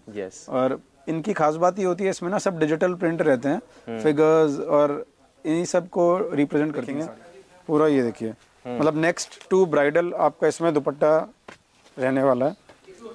Yes. और इनकी खास बात ये होती है इसमें ना सब डिजिटल प्रिंट रहते हैं, फिगर्स और इन्हीं सब को रिप्रेजेंट करते हैं पूरा। ये देखिए मतलब नेक्स्ट टू ब्राइडल आपका इसमें दुपट्टा रहने वाला है।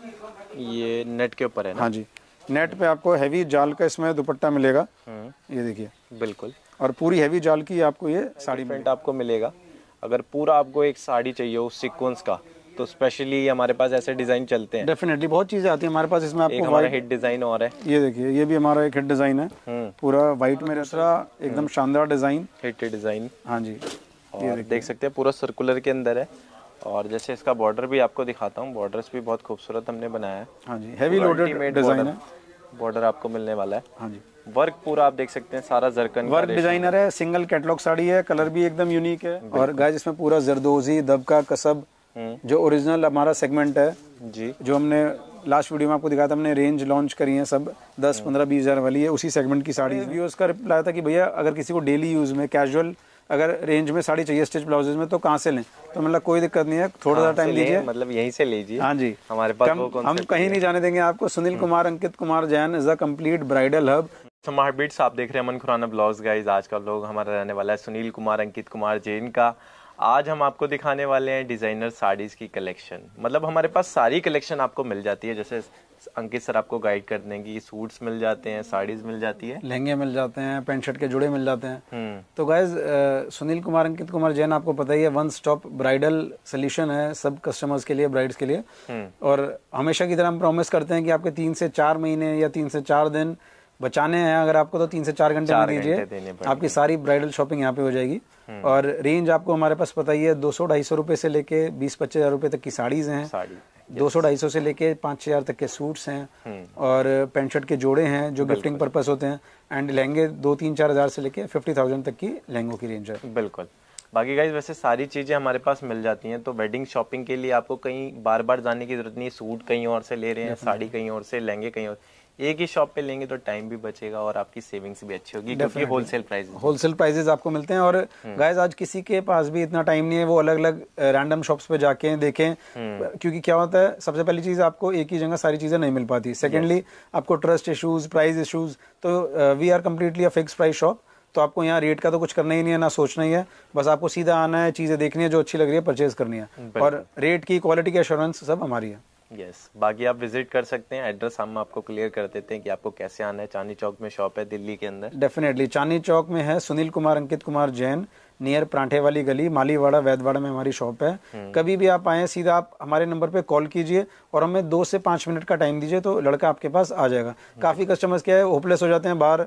ये नेट के ऊपर है ना? हाँ जी, नेट पे आपको हैवी जाल का इसमें दुपट्टा मिलेगा। ये देखिए बिल्कुल, और पूरी हैवी जाल की आपको ये साड़ी प्रिंट आपको मिलेगा। अगर पूरा आपको एक साड़ी चाहिए हो सीक्वेंस का, तो स्पेशली हमारे पास ऐसे डिजाइन चलते हैं। डेफिनेटली बहुत चीजें आती है हमारे पास इसमें। आपको एक हमारा हिट डिजाइन और है, ये देखिए, ये भी हमारा एक हिट डिजाइन है, पूरा व्हाइट में दूसरा एकदम शानदार डिजाइन, हिट डिजाइन। हाँ जी, और देख सकते हैं पूरा सर्कुलर के अंदर है। और जैसे इसका बॉर्डर भी आपको दिखाता हूँ, बॉर्डर्स भी बहुत खूबसूरत हमने बनाया है। हाँ जी, हैवी लोडेड डिजाइन है। बॉर्डर आपको मिलने वाला है। हाँ जी, वर्क पूरा आप देख सकते हैं, सारा जरकन वर्क डिजाइनर है, सिंगल कैटलॉग साड़ी है, कलर भी एकदम यूनिक है। और गाइस इसमें पूरा जरदोजी, दबका, कसब जो ओरिजिनल हमारा सेगमेंट है जी, जो हमने लास्ट वीडियो में आपको दिखाया था, हमने रेंज लॉन्च करी है सब 10, 15, 20 हज़ार वाली है, उसी सेगमेंट की साड़ी। व्यूअर्स का रिप्लाई था कि भैया अगर किसी को डेली यूज में कैजुअल अगर रेंज में साड़ी चाहिए स्टिच ब्लाउजेज में तो कहाँ से लें? तो मतलब कोई दिक्कत नहीं है, थोड़ा सा टाइम दीजिए, मतलब यहीं से लीजिए। हाँ जी, हमारे पास हम कहीं नहीं जाने देंगे आपको। Sunil Kumar Ankit Kumar Jain is a complete bridal hub. Smart beats आप देख रहे हैं, अमन खुराना ब्लॉग्स। गाइस आज का ब्लॉग हमारा रहने वाला है सुनील कुमार अंकित कुमार जैन का। आज हम आपको दिखाने वाले हैं डिजाइनर साड़ीज की कलेक्शन। मतलब हमारे पास सारी कलेक्शन आपको मिल जाती है, जैसे अंकित सर आपको गाइड कर देंगे। सूट्स मिल जाते हैं, साड़ीज मिल जाती है, लहंगे मिल जाते हैं, पैंट शर्ट के जुड़े मिल जाते हैं। तो गाइज सुनील कुमार अंकित कुमार जैन आपको पता ही है, वन स्टॉप ब्राइडल सोल्यूशन है सब कस्टमर्स के लिए, ब्राइड्स के लिए। और हमेशा की तरह हम प्रॉमिस करते हैं कि आपके 3 से 4 महीने या 3 से 4 दिन बचाने हैं अगर आपको, तो 3 से 4 घंटे में दीजिए, आपकी सारी ब्राइडल शॉपिंग यहाँ पे हो जाएगी। और रेंज आपको हमारे पास पता ही है, 200-250 रुपए से लेके 20-25 हज़ार रुपए तक की साड़ीज हैं, 200-250 से लेके 5-6 हज़ार तक के सूट्स हैं, और पैंट शर्ट के जोड़े हैं जो गिफ्टिंग पर्पस होते हैं, एंड लहंगे 2-3-4 हज़ार से लेके 50,000 तक की लहंगों की रेंज है। बिल्कुल। बाकी गाइज वैसे सारी चीजें हमारे पास मिल जाती हैं, तो वेडिंग शॉपिंग के लिए आपको कहीं बार बार जाने की जरूरत नहीं। सूट कहीं और से ले रहे हैं, साड़ी कहीं और से, लहंगे कहीं और, एक ही शॉप पे लेंगे तो टाइम भी बचेगा और आपकी सेविंग्स भी अच्छी होगी, क्योंकि होलसेल प्राइसेस आपको मिलते हैं। और गाइस आज किसी के पास भी इतना टाइम नहीं है वो अलग अलग रैंडम शॉप्स पे जाके देखें, क्योंकि क्या होता है, सबसे पहली चीज आपको एक ही जगह सारी चीजें नहीं मिल पाती। सेकेंडली आपको ट्रस्ट इशूज, प्राइस इशूज, तो we are completely a fix price shop. तो आपको यहाँ रेट का तो कुछ करना ही नहीं है, ना सोचना ही है, बस आपको सीधा आना है, चीजें देखनी है, जो अच्छी लग रही है परचेज करनी है, और रेट की, क्वालिटी की एश्योरेंस सब हमारी है। यस, बाकी आप विजिट कर सकते हैं। एड्रेस हम आपको क्लियर कर देते हैं कि आपको कैसे आना है। चांदनी चौक में शॉप है दिल्ली के अंदर। डेफिनेटली चांदनी चौक में है सुनील कुमार अंकित कुमार जैन, नियर परांठे वाली गली, मालीवाड़ा वैदवाड़ा में हमारी शॉप है। कभी भी आप आए, सीधा आप हमारे नंबर पे कॉल कीजिए और हमें 2 से 5 मिनट का टाइम दीजिए, तो लड़का आपके पास आ जाएगा। काफी कस्टमर्स क्या है, होपलेस हो जाते हैं बाहर,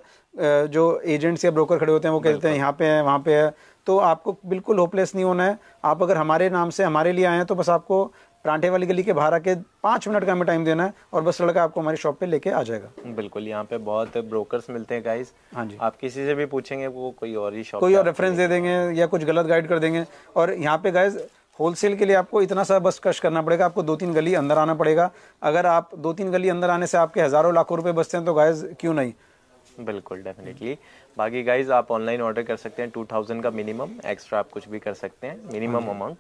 जो एजेंट्स या ब्रोकर खड़े होते हैं वो कहते हैं यहाँ पे है, वहाँ पे है। तो आपको बिल्कुल होपलेस नहीं होना है। आप अगर हमारे नाम से हमारे लिए आए हैं तो बस आपको परांठे वाली गली के बाहर आके 5 मिनट का हमें टाइम देना है, और बस लड़का आपको हमारी शॉप पे लेके आ जाएगा। बिल्कुल, यहाँ पे बहुत ब्रोकर्स मिलते हैं गाइस। हाँ जी, आप किसी से भी पूछेंगे वो कोई और ही शॉप, कोई और रेफरेंस दे देंगे या कुछ गलत गाइड कर देंगे। और यहाँ पे गाइस होलसेल के लिए आपको इतना सा बस कष्ट करना पड़ेगा, आपको 2-3 गली अंदर आना पड़ेगा। अगर आप 2-3 गली अंदर आने से आपके हजारों लाखों रुपए बचते हैं तो गाइस क्यों नहीं। बिल्कुल, डेफिनेटली। बाकी गाइज आप ऑनलाइन ऑर्डर कर सकते हैं, 2000 का मिनिमम, एक्स्ट्रा आप कुछ भी कर सकते हैं। मिनिमम अमाउंट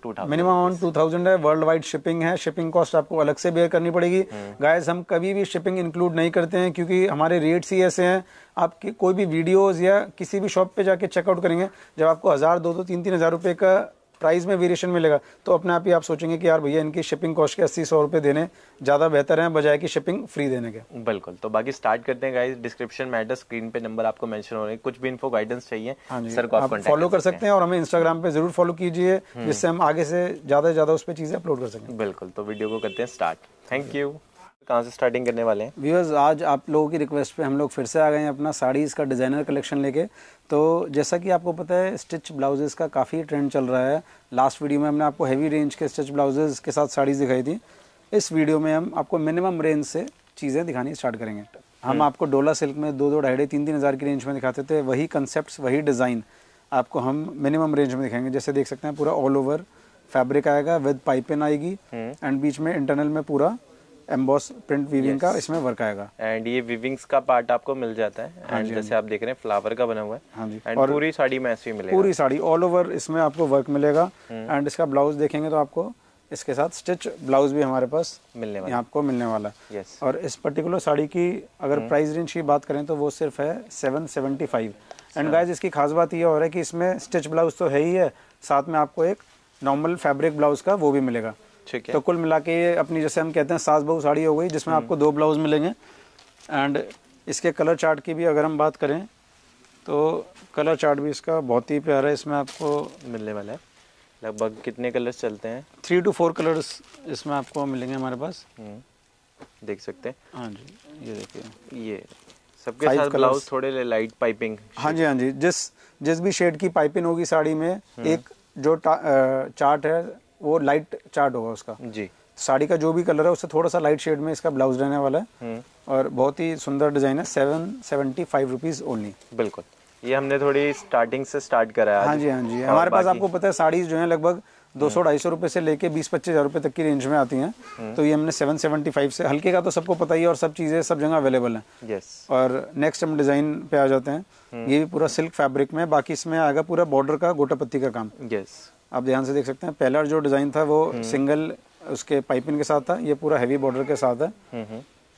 2000 है। वर्ल्ड वाइड शिपिंग है, शिपिंग कॉस्ट आपको अलग से बेयर करनी पड़ेगी। गाइज हम कभी भी शिपिंग इंक्लूड नहीं करते हैं, क्योंकि हमारे रेट्स ही ऐसे हैं। आपकी कोई भी वीडियोस या किसी भी शॉप पे जाके चेकआउट करेंगे, जब आपको 1000, 2-2, 3-3 हज़ार रुपए का प्राइस में वेरिएशन मिलेगा, तो अपने आप ही आप सोचेंगे कि यार भैया इनकी शिपिंग कॉस्ट के 80-100 रुपए देने ज़्यादा बेहतर है बजाय कि शिपिंग फ्री देने के। बिल्कुल। तो बाकी स्टार्ट करते हैं गाइस। डिस्क्रिप्शन में एड्रेस, स्क्रीन पे नंबर आपको मेंशन हो रहे हैं। कुछ भी इन्फो गाइडेंस चाहिए सर को आप फॉलो कर सकते हैं, और हमें इंस्टाग्राम पे जरूर फॉलो कीजिए, जिससे हम आगे से ज़्यादा उस पर चीज़ें अपलोड कर सकें। बिल्कुल, तो वीडियो को करते हैं स्टार्ट। Thank you. कहाँ से स्टार्टिंग करने वाले हैं व्यूअर्स? आज आप लोगों की रिक्वेस्ट पे हम लोग फिर से आ गए हैं अपना साड़ीज़ का डिज़ाइनर कलेक्शन लेके। तो जैसा कि आपको पता है, स्टिच ब्लाउजेस का काफ़ी ट्रेंड चल रहा है। लास्ट वीडियो में हमने आपको हैवी रेंज के स्टिच ब्लाउजेस के साथ साड़ीज़ दिखाई थी। इस वीडियो में हम आपको मिनिमम रेंज से चीज़ें दिखानी स्टार्ट करेंगे। हम आपको डोला सिल्क में 2-2, 2.5, 3-3 हज़ार की रेंज में दिखाते थे। वही कंसेप्ट, वही डिज़ाइन आपको हम मिनिमम रेंज में दिखाएंगे। जैसे देख सकते हैं, पूरा ऑल ओवर फैब्रिक आएगा, विद पाइपिंग आएगी, एंड बीच में इंटरनल में पूरा एम्बॉस प्रिंट वीविंग का इसमें वर्क आएगा। एंड ये वीविंग्स का पार्ट आपको मिल जाता है। एंड जैसे आप देख रहे हैं फ्लावर का बना हुआ है। हाँ जी, एंड पूरी साड़ी में ऐसे ही मिलेगा, पूरी साड़ी ऑल ओवर इसमें आपको वर्क मिलेगा। एंड इसका ब्लाउज देखेंगे तो आपको इसके साथ स्टिच ब्लाउज भी हमारे पास मिलने वाला यहाँ आपको मिलने वाला है। यस। और इस पर्टिकुलर साड़ी की अगर प्राइस रेंज की बात करें तो वो सिर्फ है 775। एंड गाइस इसकी खास बात ये हो रहा है कि इसमें स्टिच ब्लाउज तो है ही है, साथ में आपको एक नॉर्मल फैब्रिक ब्लाउज का वो भी मिलेगा। ठीक है। तो कुल मिला के ये अपनी जैसे हम कहते हैं सास बहू साड़ी हो गई, जिसमें आपको 2 ब्लाउज मिलेंगे। एंड इसके कलर चार्ट की भी अगर हम बात करें तो कलर चार्ट भी इसका बहुत ही प्यारा है। इसमें आपको मिलने वाला है। लगभग कितने कलर्स चलते हैं? 3 to 4 कलर्स इसमें आपको मिलेंगे हमारे पास। देख सकते हैं। हाँ जी, ये देखिए, ये सबके साथ ब्लाउज थोड़े लाइट पाइपिंग। हाँ जी, हाँ जी, जिस भी शेड की पाइपिंग होगी साड़ी में, एक जो चार्ट है वो लाइट चार्ट होगा उसका जी। साड़ी का जो भी कलर है उससे थोड़ा सा लाइट शेड में इसका ब्लाउज रहने वाला है। और बहुत ही सुंदर डिजाइन है। 775 रुपीज ओनली। बिल्कुल, ये हमने थोड़ी स्टार्टिंग से स्टार्ट करा है। हाँ जी, हाँ जी, हमारे पास आपको पता है साड़ीज जो है लगभग 200-250 रुपए से लेके 20-25 हज़ार रुपए तक की रेंज में आती हैं। तो ये हमने 775 से, हल्के का तो सबको पता ही है और सब चीज़ें सब जगह अवेलेबल हैं। यस। और नेक्स्ट हम डिज़ाइन पे आ जाते हैं। ये भी पूरा सिल्क फैब्रिक में, बाकी इसमें आएगा पूरा बॉर्डर का गोटा पत्ती का काम। यस। आप ध्यान से देख सकते हैं, पहला जो डिज़ाइन था वो सिंगल उसके पाइपिंग के साथ था, ये पूरा हैवी बॉर्डर के साथ है।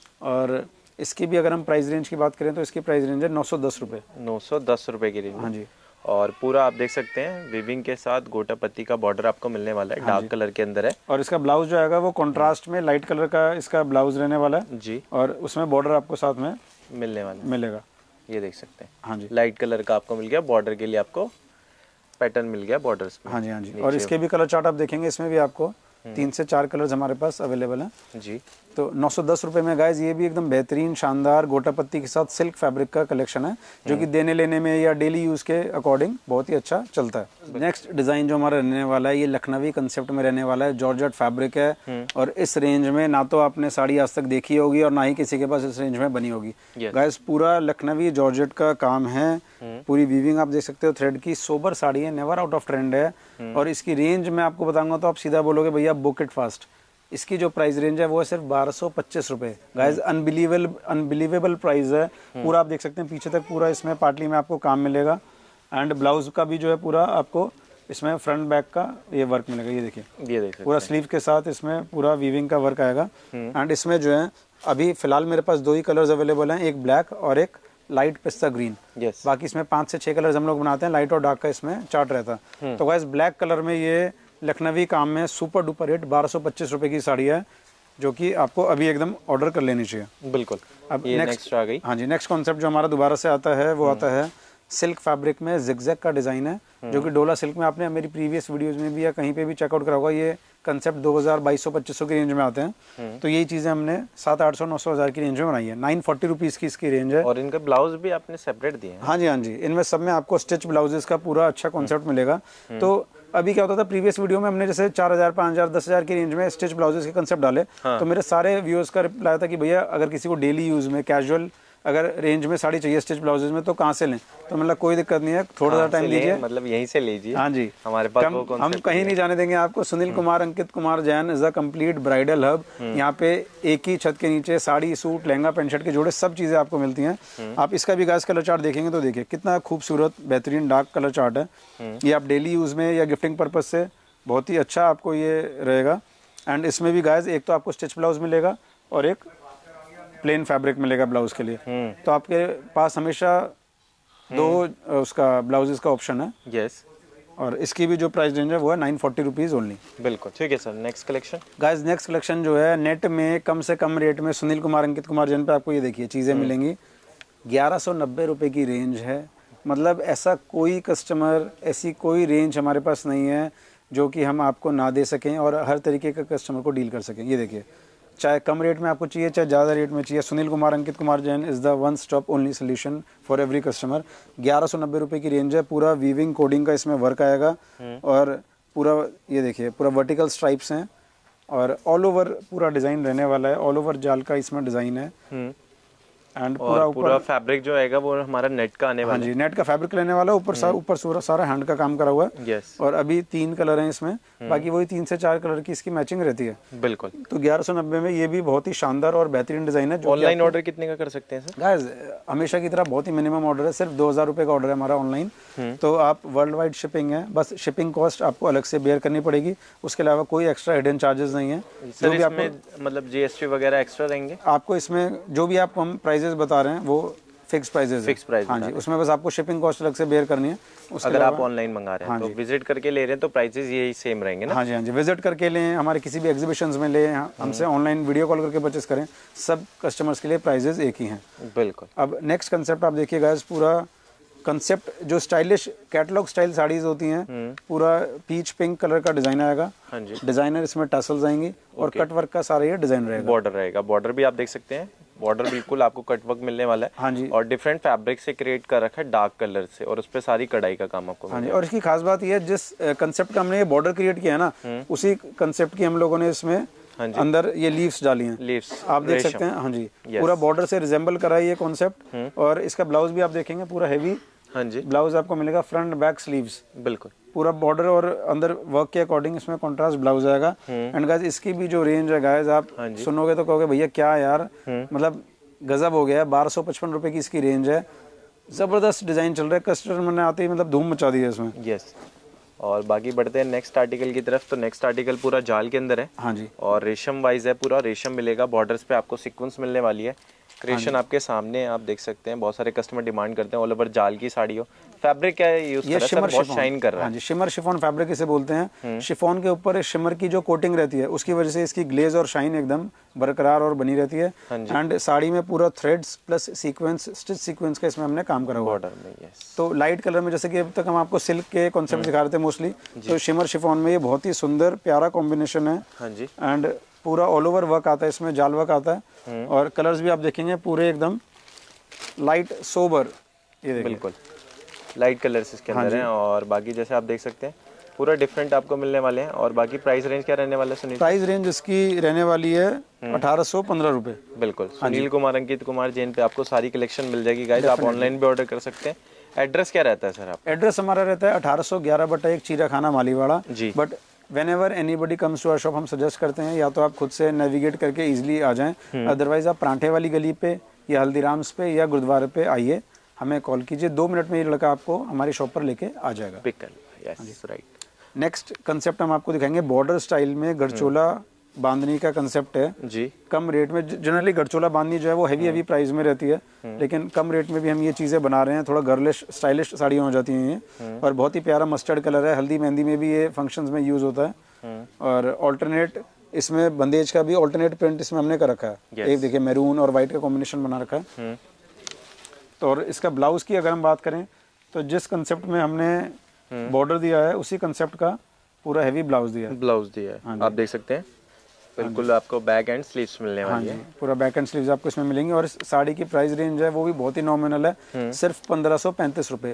और इसकी भी अगर हम प्राइस रेंज की बात करें तो इसकी प्राइस रेंज है 910 रुपये। 910 रुपये की रेंज। हाँ जी। और पूरा आप देख सकते हैं विविंग के साथ गोटा पत्ती का बॉर्डर आपको मिलने वाला है। डार्क कलर के अंदर है। और इसका ब्लाउज जो आएगा वो कॉन्ट्रास्ट में लाइट कलर का इसका ब्लाउज रहने वाला है जी। और उसमें बॉर्डर आपको साथ में मिलने वाला मिलेगा। ये देख सकते हैं। हाँ जी, लाइट कलर का आपको मिल गया, बॉर्डर के लिए आपको पैटर्न मिल गया बॉर्डर्स में। हाँ जी, हाँ जी। और इसके भी कलर चार्ट आप देखेंगे, इसमें भी आपको 3 से 4 कलर्स हमारे पास अवेलेबल हैं जी। तो 910 रुपये में गाइज ये भी एकदम बेहतरीन शानदार गोटा पत्ती के साथ सिल्क फैब्रिक का कलेक्शन है, जो कि देने लेने में या डेली यूज के अकॉर्डिंग बहुत ही अच्छा चलता है। नेक्स्ट डिजाइन जो हमारा रहने वाला है ये लखनवी कंसेप्ट में रहने वाला है। जॉर्जेट फैब्रिक है और इस रेंज में ना तो आपने साड़ी आज तक देखी होगी और ना ही किसी के पास इस रेंज में बनी होगी। गाइज पूरा लखनवी जॉर्जेट का काम है, पूरी वीविंग आप देख सकते हो थ्रेड की, सोबर साड़ी है, नेवर आउट ऑफ ट्रेंड है। और इसकी रेंज मैं आपको बताऊंगा तो आप सीधा बोलोगे भैया बुक इट फास्ट। इसकी जो प्राइस रेंज है वो है सिर्फ 1225 रुपए। गाइज अनबिलीवेबल प्राइस है। पूरा आप देख सकते हैं पीछे तक पूरा इसमें पाटली में आपको काम मिलेगा। एंड ब्लाउज का भी जो है पूरा आपको इसमें फ्रंट बैक का ये वर्क मिलेगा। ये देखिए पूरा स्लीव के साथ इसमें पूरा वीविंग का वर्क आएगा। एंड इसमें जो है अभी फिलहाल मेरे पास 2 ही कलर्स अवेलेबल हैं, एक ब्लैक और एक लाइट पिस्ता ग्रीन। बाकी इसमें 5 से 6 कलर्स हम लोग बनाते हैं, लाइट और डार्क का इसमें चार्ट रहता है। तो गाइज ब्लैक कलर में ये लखनवी काम में सुपर डुपर हिट 1225 रुपए की साड़ी है, जो कि आपको अभी एकदम ऑर्डर कर लेनी चाहिए। बिल्कुल। अब ये नेक्स्ट आ गई। हाँ जी, नेक्स्ट कॉन्सेप्ट जो हमारा दोबारा से आता है वो आता है सिल्क फैब्रिक में जिगजैग का डिजाइन है, जो कि डोला सिल्क में आपने मेरी प्रीवियस वीडियोस में भी या कहीं पे भी चेकआउट करा होगा। ये कंसेप्ट 2200-2500 की रेंज में आते हैं। तो यही चीजें हमने 700-800-900 की रेंज में बनाई है। 940 रुपीज की इसकी रेंज है। और इनका ब्लाउज भी आपने सेपरेट दिए हैं। हाँ जी, हाँ जी, इनमें सब में आपको स्टिच ब्लाउजेस का पूरा अच्छा कॉन्सेप्ट मिलेगा। तो अभी क्या होता था प्रीवियस वीडियो में हमने जैसे 4000, 5000, 10,000 की रेंज में स्टिच ब्लाउजेस के कंसेप्ट डाले। तो मेरे सारे व्यूअर्स का रिप्लाई था कि भैया अगर किसी को डेली यूज में कैजुअल अगर रेंज में साड़ी चाहिए स्टिच ब्लाउजेज में तो कहाँ से लें। तो मतलब कोई दिक्कत नहीं है, थोड़ा सा टाइम लीजिए, मतलब यहीं से लीजिए। हाँ जी, हमारे पास वो हम कहीं नहीं जाने देंगे आपको। Sunil Kumar Ankit Kumar Jain is a complete bridal hub. यहाँ पे एक ही छत के नीचे sari, suit, lehenga, pant shirt के जोड़े सब चीजें आपको मिलती हैं। आप इसका भी गाइस कलर चार्ट देखेंगे तो देखिए कितना खूबसूरत बेहतरीन डार्क कलर चार्ट है। ये आप डेली यूज में या गिफ्टिंग पर्पज से बहुत ही अच्छा आपको ये रहेगा। एंड इसमें भी गाइस एक तो आपको स्टिच ब्लाउज मिलेगा और एक प्लेन फैब्रिक मिलेगा ब्लाउज के लिए। तो आपके पास हमेशा 2 उसका ब्लाउजेस का ऑप्शन है। यस। और इसकी भी जो प्राइस रेंज है वो है 940 रुपीज ओनली। बिल्कुल ठीक है sir. Next collection guys, next collection जो है नेट में कम से कम रेट में सुनील कुमार अंकित कुमार जैन पे आपको ये देखिए चीजें मिलेंगी। 1190 रुपए की रेंज है। मतलब ऐसा कोई कस्टमर, ऐसी कोई रेंज हमारे पास नहीं है जो कि हम आपको ना दे सकें और हर तरीके का कस्टमर को डील कर सकें। ये देखिए, चाहे कम रेट में आपको चाहिए चाहे ज़्यादा रेट में चाहिए, Sunil Kumar Ankit Kumar Jain is the one stop only solution for every customer. 1190 रुपये की रेंज है। पूरा वीविंग कोडिंग का इसमें वर्क आएगा और पूरा ये देखिए पूरा वर्टिकल स्ट्राइप्स हैं और ऑल ओवर पूरा डिज़ाइन रहने वाला है। ऑल ओवर जाल का इसमें डिज़ाइन है। एंड पूरा फैब्रिक जो आएगा वो हमारा नेट का आने वाला है। हाँ जी, नेट का फैब्रिक लेने वाला है, ऊपर सारा हैंड का काम करा हुआ है। यस। और अभी 3 कलर हैं इसमें, बाकी वही 3 से 4 कलर की इसकी मैचिंग रहती है। बिल्कुल। तो 1190 में ये भी बहुत ही शानदार और बेहतरीन डिजाइन है। ऑनलाइन ऑर्डर कितने का कर सकते हैं सर? गाइस हमेशा की तरह बहुत ही मिनिमम ऑर्डर है, सिर्फ 2000 रुपये का ऑर्डर है हमारा ऑनलाइन। तो आप वर्ल्ड वाइड शिपिंग है, बस शिपिंग कॉस्ट आपको अलग से बेयर करनी पड़ेगी, उसके अलावा कोई एक्स्ट्रा हिडन चार्जेस नहीं है। सर इसमें मतलब जीएसटी वगैरह एक्स्ट्रा रहेंगे? आपको इसमें जो भी आपको हम प्राइजेस बता रहे हैं वो फिक्स प्राइजेस है। हाँ जी, उसमें बस आपको शिपिंग कॉस्ट अलग से बेयर करनी है। अगर आप ऑनलाइन मंगा रहे हैं तो विजिट करके ले रहे हैं तो प्राइसेस यही सेम रहेंगे ना? हाँ जी, हाँ जी, विजिट करके लें, हमारे किसी भी एग्जीबिशंस में लें, हमसे ऑनलाइन वीडियो कॉल करके परचेस करें, सब कस्टमर्स के लिए प्राइजेस एक ही हैं। बिल्कुल। अब नेक्स्ट कंसेप्ट आप देखिए गाइस, पूरा कंसेप्ट जो स्टाइलिश कैटलॉग स्टाइल साड़ीज होती हैं, पूरा पीच पिंक कलर का डिजाइन आएगा। हाँ जी। डिजाइनर इसमें टसल्स आएंगी और कट वर्क का सारा ये डिजाइन रहेगा। बॉर्डर रहेगा, बॉर्डर भी आप देख सकते हैं, बॉर्डर बिल्कुल आपको कट वर्क मिलने वाला है। हाँ जी। और डिफरेंट फैब्रिक से क्रिएट कर रखा है, डार्क कलर से, और उस पे सारी कढ़ाई का काम आपको हाँ जी। और इसकी खास बात ये है, जिस कंसेप्ट का हमने ये बॉर्डर क्रिएट किया है ना, उसी कंसेप्ट की हम लोगों ने इसमें अंदर ये लीव्स डाली हैं। लीव्स आप देख सकते हैं। हाँ जी, पूरा बॉर्डर से रिजेंबल करा है ये कॉन्सेप्ट। और इसका ब्लाउज भी आप देखेंगे पूरा हैवी। हाँ जी, ब्लाउज आपको मिलेगा फ्रंट बैक स्लीव्स। बिल्कुल। पूरा बॉर्डर और अंदर वर्क के अकॉर्डिंग इसमें कॉन्ट्रास्ट ब्लाउज आएगा। एंड गाइस इसकी भी जो रेंज है गाइस, आप सुनोगे तो कहोगे भैया क्या यार, मतलब गजब हो गया है। 1255 रुपए की इसकी रेंज है। जबरदस्त डिजाइन चल रहा है, कस्टमर ने आते ही मतलब धूम मचा दी है इसमें। यस। और बाकी बढ़ते हैं नेक्स्ट आर्टिकल की तरफ। तो नेक्स्ट आर्टिकल पूरा जाल के अंदर है। हाँ जी। और रेशम वाइज है, पूरा रेशम मिलेगा, बॉर्डर्स पे आपको सीक्वेंस मिलने वाली है। क्रिएशन आपके सामने आप देख सकते हैं, बहुत सारे कस्टमर डिमांड करते हैं ऑल ओवर जाल की साड़ी हो। फैब्रिक क्या यूज कर रहा है? बहुत शाइन कर रहा है। हाँ जी, शिमर शिफॉन फैब्रिक इसे बोलते हैं। शिफॉन के ऊपर शिमर की जो कोटिंग रहती है, उसकी वजह से इसकी ग्लेज और शाइन एकदम बरकरार और बनी रहती है। एंड साड़ी में पूरा threads plus sequence, stitch sequence का इसमें हमने काम करा हुआ है। बॉर्डर में यस। तो लाइट कलर में, जैसे कि अब तक हम आपको सिल्क के कॉन्सेप्ट दिखा रहे थे मोस्टली, तो शिमर शिफॉन में ये बहुत ही सुंदर प्यारा कॉम्बिनेशन है। हाँ जी। एंड पूरा ऑल ओवर वर्क आता है इसमें, जाल वर्क आता है। और कलर्स भी आप देखेंगे पूरे एकदम लाइट सोबर, ये देखिए बिल्कुल लाइट कलर्स इसके अंदर हैं। और बाकी जैसे आप देख सकते हैं पूरा डिफरेंट आपको मिलने वाले हैं। और बाकी प्राइस रेंज क्या रहने वाला है सुनील? प्राइस रेंज इसकी रहने वाली है 1815 रुपए। बिल्कुल। सुनील कुमार अंकित कुमार जैन पे आपको सारी कलेक्शन मिल जाएगी गाइस। आप ऑनलाइन भी ऑर्डर कर सकते हैं। एड्रेस क्या रहता है सर आप? एड्रेस हमारा रहता है 1811/1 चीराखाना मालीवाड़ा जी। But whenever anybody comes to our shop, हम सजेस्ट करते हैं या तो आप खुद से नेविगेट करके इजीली आ जाएं, अदरवाइज आप परांठे वाली गली पे या हल्दीराम्स पे या गुरुद्वारे पे आइए, हमें कॉल कीजिए, 2 मिनट में ये लड़का आपको हमारी शॉप पर लेके आ जाएगा। पिक कर। Yes right. नेक्स्ट कंसेप्ट हम आपको दिखाएंगे बॉर्डर स्टाइल में गढ़चोला बांधनी का कंसेप्ट है जी। कम रेट में। जनरली गढ़चोला बांधनी जो है वो हैवी प्राइस में रहती है, लेकिन कम रेट में भी हम ये चीज़ें बना रहे हैं। थोड़ा गर्लिश स्टाइलिश साड़ियाँ हो जाती हैं ये, और बहुत ही प्यारा मस्टर्ड कलर है। हल्दी मेहंदी में भी ये फंक्शंस में यूज़ होता है। और ऑल्टरनेट इसमें बंदेज का भी ऑल्टरनेट प्रिंट इसमें हमने कर रखा है। एक देखिए मैरून और वाइट का कॉम्बिनेशन बना रखा है। तो और इसका ब्लाउज की अगर हम बात करें तो जिस कंसेप्ट में हमने बॉर्डर दिया है उसी कंसेप्ट का पूरा हैवी ब्लाउज दिया है। ब्लाउज दिया है, आप देख सकते हैं। बिल्कुल आपको बैक एंड स्लीव्स मिलने वाली है। पूरा बैक एंड स्लीव्स आपको इसमें मिलेंगे। और इस साड़ी की प्राइस रेंज है वो भी बहुत ही नॉमिनल है, सिर्फ 1535 रुपए,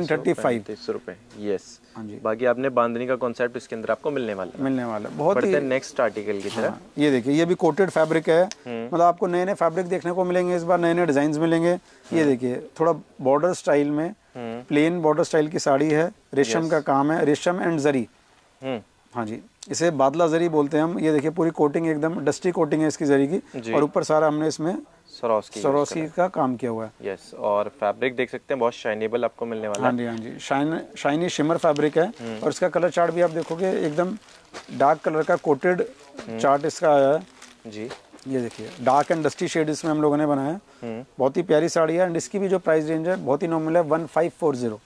1535 रुपए। यस। बाकी आपने बांधनी का कॉन्सेप्ट इसके अंदर आपको मिलने वाला बहुत ही। नेक्स्ट आर्टिकल की तरह ये देखिए, ये भी कोटेड फैब्रिक है। मतलब आपको नए नए फैब्रिक देखने को मिलेंगे इस बार, नए नए डिजाइन मिलेंगे। ये देखिए थोड़ा बॉर्डर स्टाइल में, प्लेन बॉर्डर स्टाइल की साड़ी है, रेशम का काम है, रेशम एंड जरी। हाँ जी, इसे बादला जरी बोलते हैं हम। ये देखिए पूरी कोटिंग एकदम डस्टी कोटिंग है इसकी जरी की, और ऊपर सारा हमने इसमें सरोस्की का काम किया हुआ है। यस। और फैब्रिक देख सकते हैं बहुत शाइनेबल आपको मिलने वाला है। हाँ जी, शाइनी शिमर फैब्रिक है। और इसका कलर चार्ट भी आप देखोगे एकदम डार्क कलर का कोटेड चार्ट इसका आया है जी। ये देखिए डार्क एंड डस्टी शेड इसमें हम लोगों ने बनाया है। बहुत ही प्यारी साड़ी है। एंड इसकी भी जो प्राइस रेंज है बहुत ही नॉर्मल है, 1540,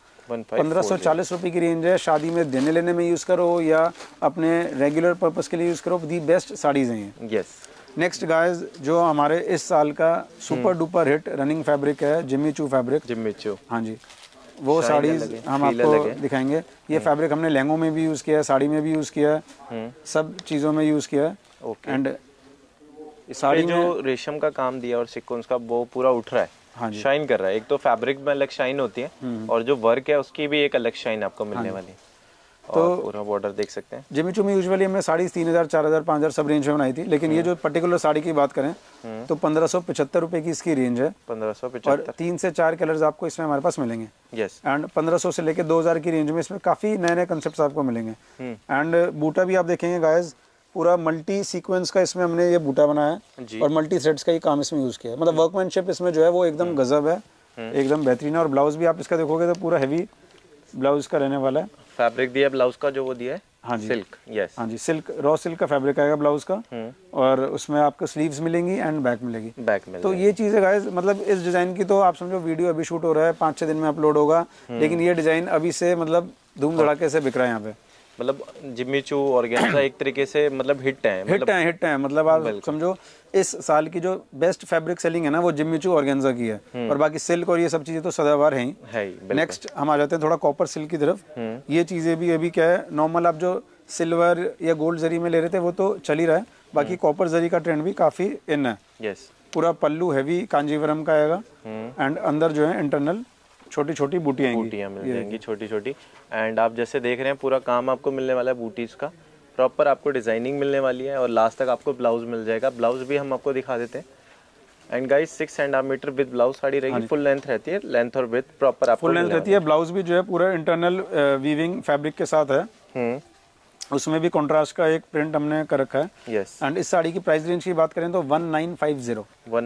1540 रुपए की रेंज है। शादी में देने लेने में यूज करो या अपने रेगुलर पर्पस के लिए यूज करो, दी बेस्ट साड़ीज हैं ये। यस। नेक्स्ट गाइस, जो हमारे इस साल का super duper hit running fabric है जिम्मी चू फैब्रिक। जिम्मी चू, हाँ जी, वो साड़ीज हम आपको दिखाएंगे। ये फैब्रिक हमने लहंगों में भी यूज किया है, साड़ी में भी यूज किया है, सब चीजों में यूज किया है। एंड साड़ी जो रेशम का काम दिया और सीक्वेंस का वो पूरा उठ रहा है। हाँ जी, शाइन कर रहा है। एक तो फैब्रिक में अलग शाइन होती है और जो वर्क है उसकी भी एक अलग शाइन आपको मिलने वाली है। तो पूरा बॉर्डर देख सकते हैं। जिमी चू में यूजुअली हमने साड़ी 3000, 4000, 5000 सब रेंज में बनाई थी, लेकिन ये जो पर्टिकुलर साड़ी की बात करें तो 1575 रुपए की इसकी रेंज है। 1575 और 3 से 4 कलर्स आपको इसमें हमारे पास मिलेंगे। यस। एंड 1500 से लेके 2000 की रेंज में इसमें काफी नए नए कंसेप्ट आपको मिलेंगे। एंड बूटा भी आप देखेंगे गाइस, पूरा मल्टी सीक्वेंस का इसमें हमने ये बूटा बनाया है और मल्टी थ्रेड्स का ही काम इसमें यूज किया है। मतलब वर्कमैनशिप इसमें जो है वो एकदम गजब है, एकदम बेहतरीन है। और ब्लाउज भी आप इसका देखोगे तो पूरा हैवी ब्लाउज का रहने वाला है। फैब्रिक दिया ब्लाउज का जो वो दिया है, हाँ जी, सिल्क। यस, हाँ जी, सिल्क, रॉ सिल्क का फैब्रिक आएगा ब्लाउज का। और उसमें आपको स्लीव्स मिलेंगी एंड बैक मिलेगी। बैक में तो ये चीज़ है गाइस, मतलब इस डिज़ाइन की तो आप समझो वीडियो अभी शूट हो रहा है, 5-6 दिन में अपलोड होगा, लेकिन ये डिज़ाइन अभी से मतलब धूम धड़ाके से बिक रहा है यहाँ पे। मतलब जिम्मी चू ऑर्गेन्जा एक तरीके से मतलब हिट है, हिट है। मतलब आप समझो इस साल की जो बेस्ट फैब्रिक सेलिंग है ना, वो जिम्मी चू ऑर्गेन्जा की है। और बाकी सिल्क और ये सब चीजें तो सदाबहार हैं ही। नेक्स्ट हम आ जाते हैं थोड़ा कॉपर सिल्क की तरफ। ये चीजें भी अभी क्या है, नॉर्मल आप जो सिल्वर या गोल्ड जरी में ले रहे थे वो तो चल ही रहा है, बाकी कॉपर जरी का ट्रेंड भी काफी इन है। यस। पूरा पल्लू हैवी कांजीवरम का आएगा एंड अंदर जो है इंटरनल छोटी छोटी बूटियां मिल जाएंगी, छोटी छोटी। एंड आप जैसे देख रहे हैं पूरा काम आपको मिलने वाला है बूटीज का, प्रॉपर आपको डिजाइनिंग मिलने वाली है और लास्ट तक आपको ब्लाउज मिल जाएगा। ब्लाउज भी हम आपको दिखा देते हैं। And guys 6 metre with blouse sari रहेगी, फुल लेंथ रहती है, लेंथ और विड्थ प्रॉपर आपको फुल लेंथ रहती है। ब्लाउज भी जो है पूरा इंटरनल वीविंग फैब्रिक के साथ है। उसमें भी कॉन्ट्रास्ट का एक प्रिंट हमने कर रखा है। यस। एंड इस साड़ी की प्राइस रेंज की बात करें तो 1950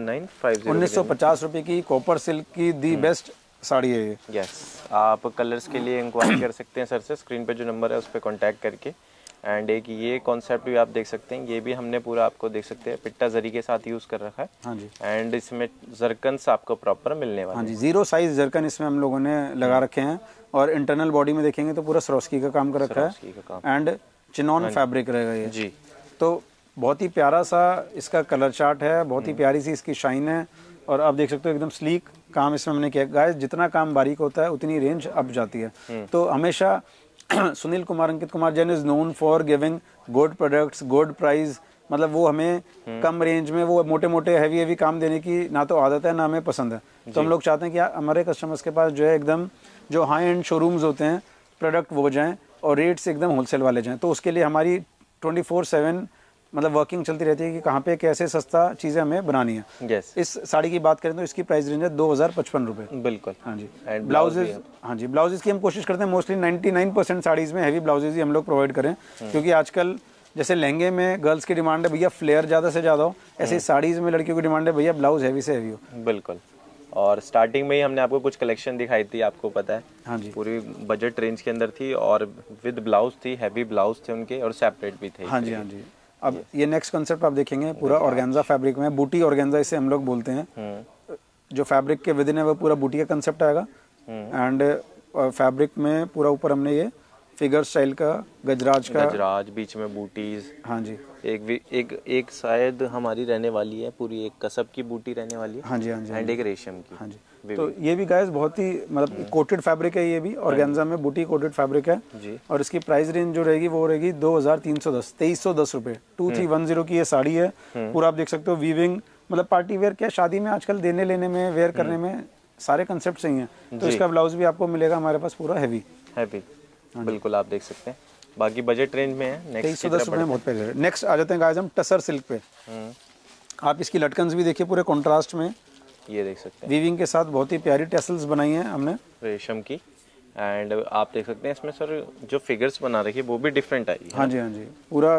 1950 रुपए की कॉपर सिल्क की दी बेस्ट साड़ी है ये। यस। आप कलर्स के लिए इंक्वायरी कर सकते हैं सर से, स्क्रीन पे जो नंबर है उस पर कॉन्टैक्ट करके। एंड एक ये कॉन्सेप्ट भी आप देख सकते हैं, ये भी हमने पूरा आपको देख सकते हैं पिट्टा जरी के साथ यूज कर रखा है। हाँ जी। एंड इसमें जरकन्स आपको प्रॉपर मिलने वाले। हाँ जी, 0 साइज जरकन इसमें हम लोगों ने लगा रखे हैं। और इंटरनल बॉडी में देखेंगे तो पूरा सरोस्की का काम कर रखा है एंड चिनॉन फैब्रिक रहेगा ये जी। तो बहुत ही प्यारा सा इसका कलर चार्ट है, बहुत ही प्यारी सी इसकी शाइन है। और आप देख सकते हो एकदम स्लीक काम इसमें हमने किया। गाइस जितना काम बारीक होता है उतनी रेंज अप जाती है। तो हमेशा Sunil Kumar Ankit Kumar Jain is known for giving good products, good price. मतलब वो हमें कम रेंज में वो मोटे मोटे हैवी काम देने की ना तो आदत है ना हमें पसंद है। तो हम लोग चाहते हैं कि हमारे कस्टमर्स के पास जो है एकदम जो हाई एंड शोरूम्स होते हैं प्रोडक्ट वो जाएं और रेट्स एकदम होलसेल वाले जाएं। तो उसके लिए हमारी 24/7 मतलब वर्किंग चलती रहती है कि कहाँ पे कैसे सस्ता चीज़ें हमें बनानी है। yes. इस साड़ी की बात करें तो इसकी प्राइस रेंज है 2055 रुपये। बिल्कुल। हाँ जी। ब्लाउजेज, हाँ जी, ब्लाउजेज की हम कोशिश करते हैं मोस्टली 99% साड़ीज में हैवी ब्लाउजेज ही हम लोग प्रोवाइड करें, क्योंकि आजकल जैसे लहंगे में गर्ल्स की डिमांड है भैया फ्लेयर ज़्यादा से ज़्यादा हो, ऐसे साड़ीज में लड़कियों की डिमांड है भैया ब्लाउज हैवी से हैवी हो। बिल्कुल। और स्टार्टिंग में ही हमने आपको कुछ कलेक्शन दिखाई थी, आपको पता है। हाँ जी। पूरी बजट रेंज के अंदर थी और विद ब्लाउज थी, हैवी ब्लाउज थे उनके और सेपरेट भी थे। हाँ जी, हाँ जी। अब ये नेक्स्ट कंसेप्ट आप देखेंगे पूरा ऑर्गेन्जा फैब्रिक में, बूटी ऑर्गेन्जा इसे हम लोग बोलते हैं। जो फैब्रिक के विद इन है वो पूरा बूटी का कंसेप्ट आएगा। एंड फैब्रिक में पूरा ऊपर हमने ये फिगर स्टाइल का गजराज बीच में बूटीज। हाँ जी। एक शायद हमारी रहने वाली है, पूरी एक कसब की बूटी रहने वाली है। हाँ जी, हाँ जी। एंड एक रेशम की। हाँ जी। तो ये भी गाइस बहुत ही मतलब कोटेड फैब्रिक है, ये भी ऑर्गेन्जा में बूटी कोटेड फैब्रिक है जी। और इसकी प्राइस रेंज जो रहेगी वो रहेगी 2310 रुपए। 2310 की ये साड़ी है। पूरा आप देख सकते हो वीविंग, मतलब पार्टी वेयर क्या शादी में आजकल देने लेने में वेयर करने में सारे कंसेप्ट सही हैं। तो इसका ब्लाउज भी आपको मिलेगा हमारे पास पूरा हैवी। बिल्कुल आप देख सकते हैं। बाकी बजट रेंज में है। 2310 रुपए में बहुत पैसे। नेक्स्ट आ जाते हैं गाइस हम टसर सिल्क पे। आप इसकी लटकन्स भी देखिए पूरे कॉन्ट्रास्ट में, ये देख सकते हैं वीविंग के साथ बहुत ही प्यारी टेसल्स बनाई हैं हमने रेशम की। एंड आप देख सकते हैं इसमें सर जो फिगर्स बना रखी है वो भी डिफरेंट आई है। हाँ जी, हाँ जी। पूरा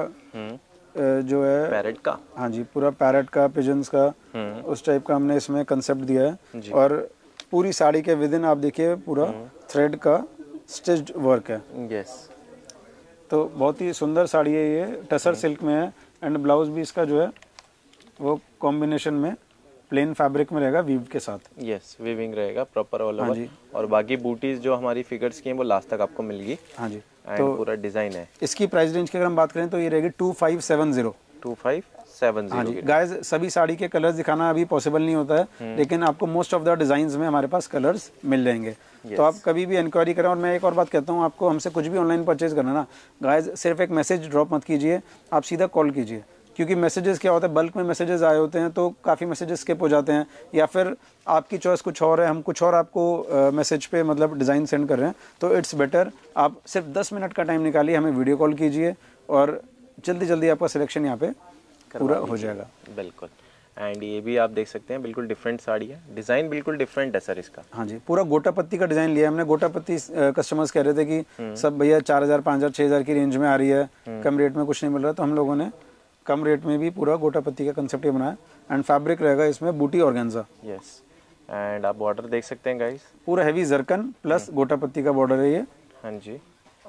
जो है पैरेट का, हाँ जी, पूरा पैरेट का, पिजन्स का, उस टाइप का हमने इसमें कंसेप्ट दिया है। और पूरी साड़ी के विद इन आप देखिए पूरा थ्रेड का स्टिच्ड वर्क है। यस। तो बहुत ही सुंदर साड़ी है ये, टसर सिल्क में है। एंड ब्लाउज भी इसका जो है वो कॉम्बिनेशन में प्लेन फैब्रिक में रहेगा वीव के साथ। यस, वीविंग रहेगा प्रॉपर ऑल ओवर। और बाकी बूटीज जो हमारी फिगर्स की हैं वो लास्ट तक आपको मिलेगी। हाँ जी। तो पूरा डिजाइन है। इसकी प्राइस रेंज की अगर हम बात करें तो ये रहेगी 2570। 2570। हाँ जी। गाइस सभी साड़ी के कलर्स दिखाना अभी पॉसिबल नहीं होता है, लेकिन आपको मोस्ट ऑफ द डिजाइन्स में हमारे पास कलर्स मिल जाएंगे। तो आप कभी भी इंक्वायरी करें। और मैं एक और बात कहता हूँ, आपको हमसे कुछ भी ऑनलाइन परचेज करना ना गाइस, सिर्फ एक मैसेज ड्रॉप मत कीजिए, आप सीधा कॉल कीजिए, क्योंकि मैसेजेस क्या होता है, बल्क में मैसेजेस आए होते हैं तो काफ़ी मैसेजेस स्किप हो जाते हैं, या फिर आपकी चॉइस कुछ और है, हम कुछ और आपको मैसेज पे मतलब डिज़ाइन सेंड कर रहे हैं, तो इट्स बेटर आप सिर्फ 10 मिनट का टाइम निकालिए, हमें वीडियो कॉल कीजिए और जल्दी जल्दी आपका सिलेक्शन यहाँ पे पूरा हो जाएगा। बिल्कुल। एंड ये भी आप देख सकते हैं बिल्कुल डिफरेंट साड़ी है, डिज़ाइन बिल्कुल डिफरेंट है सर इसका। हाँ जी, पूरा गोटा पत्ती का डिज़ाइन लिया हमने। गोटा पत्ती कस्टमर्स कह रहे थे कि सब भैया 4000, 5000, 6000 की रेंज में आ रही है, कम रेट में कुछ नहीं मिल रहा, तो हम लोगों ने कम रेट में भी पूरा गोटा पत्ती का कंसेप्ट ये बनाया। एंड फैब्रिक रहेगा इसमें बूटी ऑर्गेन्जा। यस। एंड आप बॉर्डर देख सकते हैं गाइस, पूरा हैवी जरकन प्लस गोटा पत्ती का बॉर्डर है ये। हाँ जी।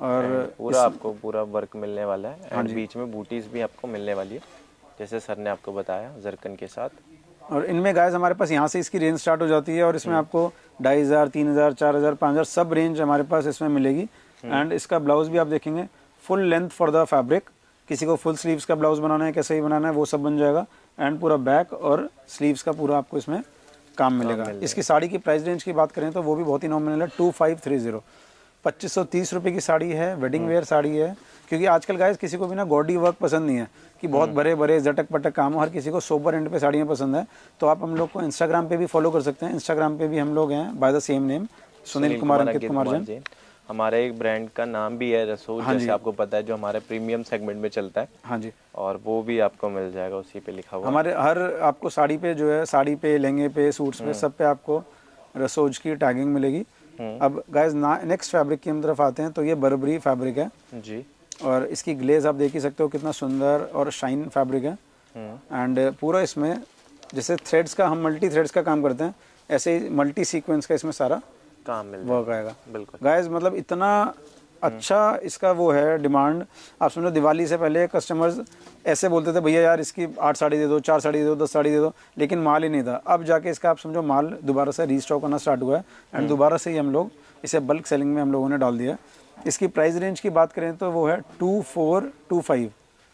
और पूरा आपको पूरा वर्क मिलने वाला है। एंड बीच में बूटीज भी आपको मिलने वाली है, जैसे सर ने आपको बताया, जरकन के साथ। और इनमें गाइस हमारे पास यहाँ से इसकी रेंज स्टार्ट हो जाती है, और इसमें आपको 2500, 3000, 4000, 5000 सब रेंज हमारे पास इसमें मिलेगी। एंड इसका ब्लाउज भी आप देखेंगे full length for the fabric, किसी को फुल स्लीव्स का ब्लाउज बनाना है, कैसे ही बनाना है वो सब बन जाएगा। एंड पूरा बैक और स्लीव्स का पूरा आपको इसमें काम मिलेगा। इसकी साड़ी की प्राइस रेंज की बात करें तो वो भी बहुत ही नॉमिनल है, 2530, 2530 रुपये की साड़ी है, वेडिंग वेयर साड़ी है। क्योंकि आजकल गाइस किसी को भी ना गॉडी वर्क पसंद नहीं है कि बहुत बड़े बड़े झटक पटक काम हो, हर किसी को सोबर एंड पे साड़ियाँ पसंद है। तो आप हम लोग को इंस्टाग्राम पे भी फॉलो कर सकते हैं, इंस्टाग्राम पे भी हम लोग हैं by the same name, Sunil Kumar Ankit Kumar Jain. हमारे एक ब्रांड का नाम भी है रसूल, जैसे आपको पता है, जो हमारे प्रीमियम सेगमेंट में चलता है। हाँ जी, और वो भी आपको मिल जाएगा, उसी पे लिखा हुआ हमारे हर आपको साड़ी पे जो है, साड़ी पे, लहंगे पे, सूट्स पे, सब पे आपको रसोज की टैगिंग मिलेगी। अब गाइस नेक्स्ट फैब्रिक की हम तरफ आते हैं, तो ये बर्बरी फैब्रिक है जी। और इसकी ग्लेज आप देख ही सकते हो कितना सुंदर और शाइन फैब्रिक है। एंड पूरा इसमें जैसे थ्रेड्स का, हम मल्टी थ्रेड्स का काम करते हैं, ऐसे ही मल्टी सीक्वेंस का इसमें सारा काम मिल वर्क आएगा। बिल्कुल गाइस मतलब इतना अच्छा इसका वो है डिमांड। आप समझो दिवाली से पहले कस्टमर्स ऐसे बोलते थे भैया यार इसकी 8 साड़ी दे दो, 4 साड़ी दे दो, 10 साड़ी दे दो, लेकिन माल ही नहीं था। अब जाके इसका आप समझो माल दोबारा से रीस्टॉक करना स्टार्ट हुआ है, एंड दोबारा से ही हम लोग इसे बल्क सेलिंग में हम लोगों ने डाल दिया। इसकी प्राइस रेंज की बात करें तो वो है 2425।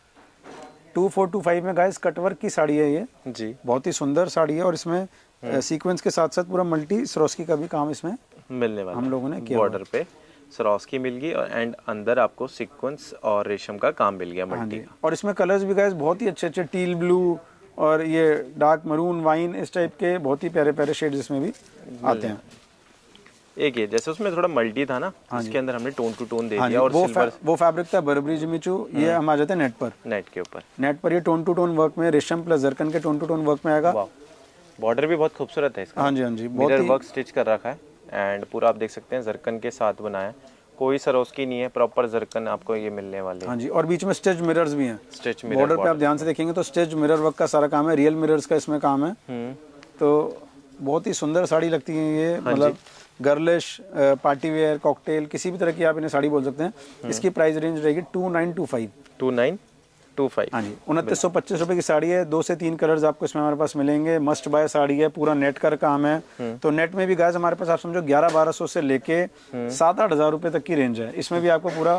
2425 में गाइस कटवर्क की साड़ी है ये जी, बहुत ही सुंदर साड़ी है, और इसमें सीक्वेंस के साथ साथ पूरा मल्टी सरोस्की का भी काम इसमें मिलने वाला हम लोगों ने किया। बॉर्डर पे सरोस्की मिल गई और एंड अंदर आपको सीक्वेंस और रेशम का काम मिल गया मल्टी का। और इसमें कलर्स भी गाइस बहुत ही अच्छे अच्छे, टील ब्लू और ये डार्क मरून, वाइन, इस टाइप के बहुत ही प्यारे प्यारे शेड्स इसमें भी आते हैं। एक ये जैसे उसमें थोड़ा मल्टी था ना, इसके अंदर हमने टोन टू टोन दे दिया। और वो फैब्रिक था बर्बरी जिमीचू, ये हम आ जाते हैं नेट पर। नेट के ऊपर, नेट पर ये टोन टू टोन वर्क में रेशम प्लस जरकन के टोन टू टोन वर्क में आएगा। बॉर्डर भी बहुत खूबसूरत है इसका। हाँ जी, हाँ जी, मिरर वर्क स्टिच कर रखा है, एंड पूरा आप देख सकते हैं जरकन के साथ बनाया है, कोई सरोस्की नहीं है, प्रॉपर जरकन आपको ये मिलने वाले। हाँ जी, और बीच में स्टिच मिरर्स भी हैं। स्टिच मिरर बॉर्डर पे आप ध्यान से देखेंगे तो स्टिच मिरर वर्क का सारा काम है, रियल मिरर्स का इसमें काम है। तो बहुत ही सुंदर साड़ी लगती है ये, मतलब गर्लिश, पार्टी वेयर, कॉकटेल, किसी भी तरह की आप इन्हें साड़ी बोल सकते हैं। इसकी प्राइस रेंज रहेगी 2925। 2925। हाँ जी, 2925 रुपए की साड़ी है। 2 से 3 कलर्स आपको इसमें हमारे पास मिलेंगे। मस्ट बाय साड़ी है, पूरा नेट का काम है। तो नेट में भी गाइस हमारे पास आप समझो 1100-1200 से लेके 7-8 हज़ार रुपए तक की रेंज है। इसमें भी आपको पूरा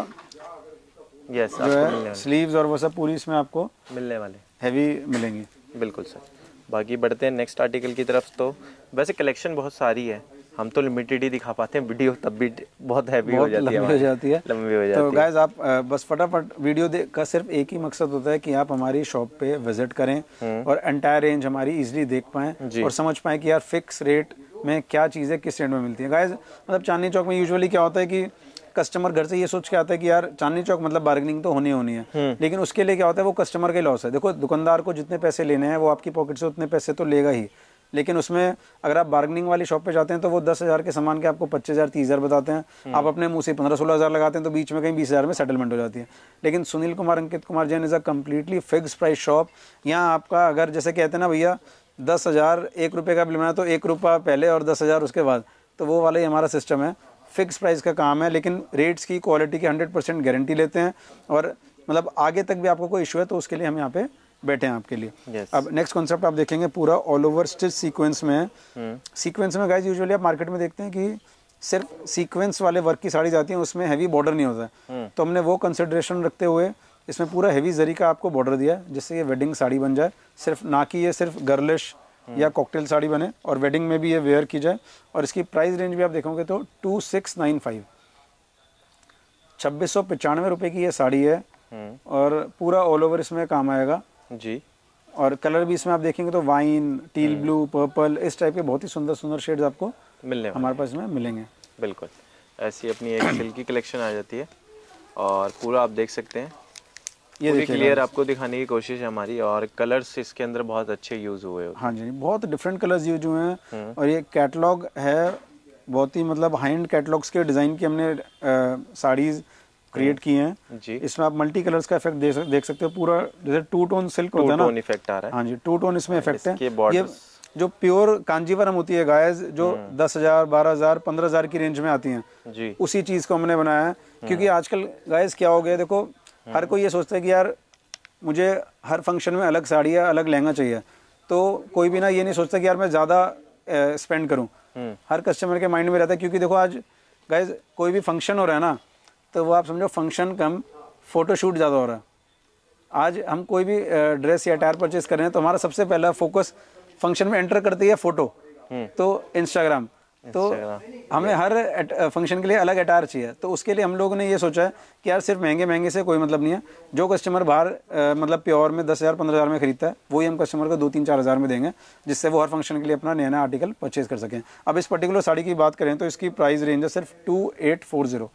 यस जो है स्लीव्स और वो सब पूरी इसमें आपको मिलने वाले हैवी मिलेंगी। बिल्कुल सर। बाकी बढ़ते हैं नेक्स्ट आर्टिकल की तरफ। तो वैसे कलेक्शन बहुत सारी है, हम तो लिमिटेड ही दिखा पाते हैं, वीडियो तब भी बहुत हैवी हो जाती है, लंबी हो जाती है। तो है। गाइस आप बस फटाफट वीडियो का सिर्फ एक ही मकसद होता है कि आप हमारी शॉप पे विजिट करें और एंटायर रेंज हमारी इजीली देख पाएं और समझ पाएं कि यार फिक्स रेट में क्या चीज़ें किस रेट में मिलती है। गाइस मतलब चांदनी चौक में यूजुअली क्या होता है कि कस्टमर घर से ये सोच के आता है कि यार चांदनी चौक मतलब बार्गेनिंग तो होनी है, लेकिन उसके लिए क्या होता है वो कस्टमर के लॉस है। देखो दुकानदार को जितने पैसे लेने हैं वो आपकी पॉकेट से उतने पैसे तो लेगा ही, लेकिन उसमें अगर आप बार्गेनिंग वाली शॉप पे जाते हैं तो वो 10,000 के सामान के आपको 25,000 30,000 बताते हैं। आप अपने मुंह से 15-16 हज़ार लगाते हैं तो बीच में कहीं 20,000 में सेटलमेंट हो जाती है। लेकिन Sunil Kumar Ankit Kumar Jain is a completely fix price shop. यहाँ आपका अगर जैसे कहते हैं ना भैया 10,000 1 रुपये का बिल बनाया तो 1 रुपया पहले और 10,000 उसके बाद, तो वो वाला ही हमारा सिस्टम है। फिक्स प्राइस का काम है, लेकिन रेट्स की क्वालिटी की 100% गारंटी लेते हैं और मतलब आगे तक भी आपको कोई इशू है तो उसके लिए हम यहाँ पे बैठे हैं आपके लिए। अब नेक्स्ट कॉन्सेप्ट आप देखेंगे पूरा ऑल ओवर स्टिच सीक्वेंस में है। सीक्वेंस में गाइस यूजुअली आप मार्केट में देखते हैं कि सिर्फ सीक्वेंस वाले वर्क की साड़ी जाती है, उसमें हैवी बॉर्डर नहीं होता है। तो हमने वो कंसिडरेशन रखते हुए इसमें पूरा हैवी जरी का आपको बॉर्डर दिया जिससे ये वेडिंग साड़ी बन जाए, सिर्फ ना कि ये सिर्फ गर्लिश या कॉकटेल साड़ी बने और वेडिंग में भी ये वेयर की जाए। और इसकी प्राइस रेंज भी आप देखोगे तो 2695, 2695 रुपये की ये साड़ी है और पूरा ऑल ओवर इसमें काम आएगा। जी। और कलर भी इसमें आप देखेंगे तो वाइन, टील ब्लू, पर्पल, इस टाइप के बहुत ही सुंदर सुंदर शेड्स आपको मिलने हमारे पास में मिलेंगे। बिल्कुल ऐसी अपनी एक सिल्क की कलेक्शन आ जाती है और पूरा आप देख सकते हैं, ये पूरी देखिए क्लियर आपको दिखाने की कोशिश है हमारी। और कलर्स इसके अंदर बहुत अच्छे यूज हुए होते हाँ जी, बहुत डिफरेंट कलर्स यूज हुए हैं। और ये कैटलॉग है, बहुत ही मतलब हाई एंड कैटलॉग्स के डिज़ाइन की हमने साड़ीज क्रिएट की हैं जी। इसमें आप मल्टी कलर्स का इफेक्ट देख सकते हो। पूरा जैसे टू टोन सिल्क होता है ना, टोन इफेक्ट आ रहा है। हाँ जी, टू टोन इसमें इफेक्ट है। ये जो प्योर कांजीवरम होती है गाइस, जो 10,000, 12,000, 15,000 की रेंज में आती हैं जी, उसी चीज़ को हमने बनाया है। क्योंकि आजकल गाइस क्या हो गया, देखो हर कोई ये सोचता है कि यार मुझे हर फंक्शन में अलग साड़ी या अलग लहंगा चाहिए, तो कोई भी ना ये नहीं सोचता कि यार मैं ज़्यादा स्पेंड करूं। हर कस्टमर के माइंड में रहता है, क्योंकि देखो आज गाइस कोई भी फंक्शन हो रहा है ना, तो वो आप समझो फंक्शन कम फोटोशूट ज़्यादा हो रहा है। आज हम कोई भी ड्रेस या अटायर परचेज कर रहे हैं तो हमारा सबसे पहला फोकस फंक्शन में एंटर करते ही है फोटो, तो इंस्टाग्राम। तो हमें हर फंक्शन के लिए अलग अटायर चाहिए, तो उसके लिए हम लोगों ने ये सोचा है कि यार सिर्फ महंगे महंगे से कोई मतलब नहीं है। जो कस्टमर बाहर मतलब प्योर में 10,000, 15,000 में खरीदता है, वही हम कस्टमर को 2, 3, 4,000 में देंगे, जिससे वो हर फंक्शन के लिए अपना नया नया आर्टिकल परचेज कर सकें। अब इस पर्टिकुलर साड़ी की बात करें तो इसकी प्राइस रेंज है सिर्फ 2840,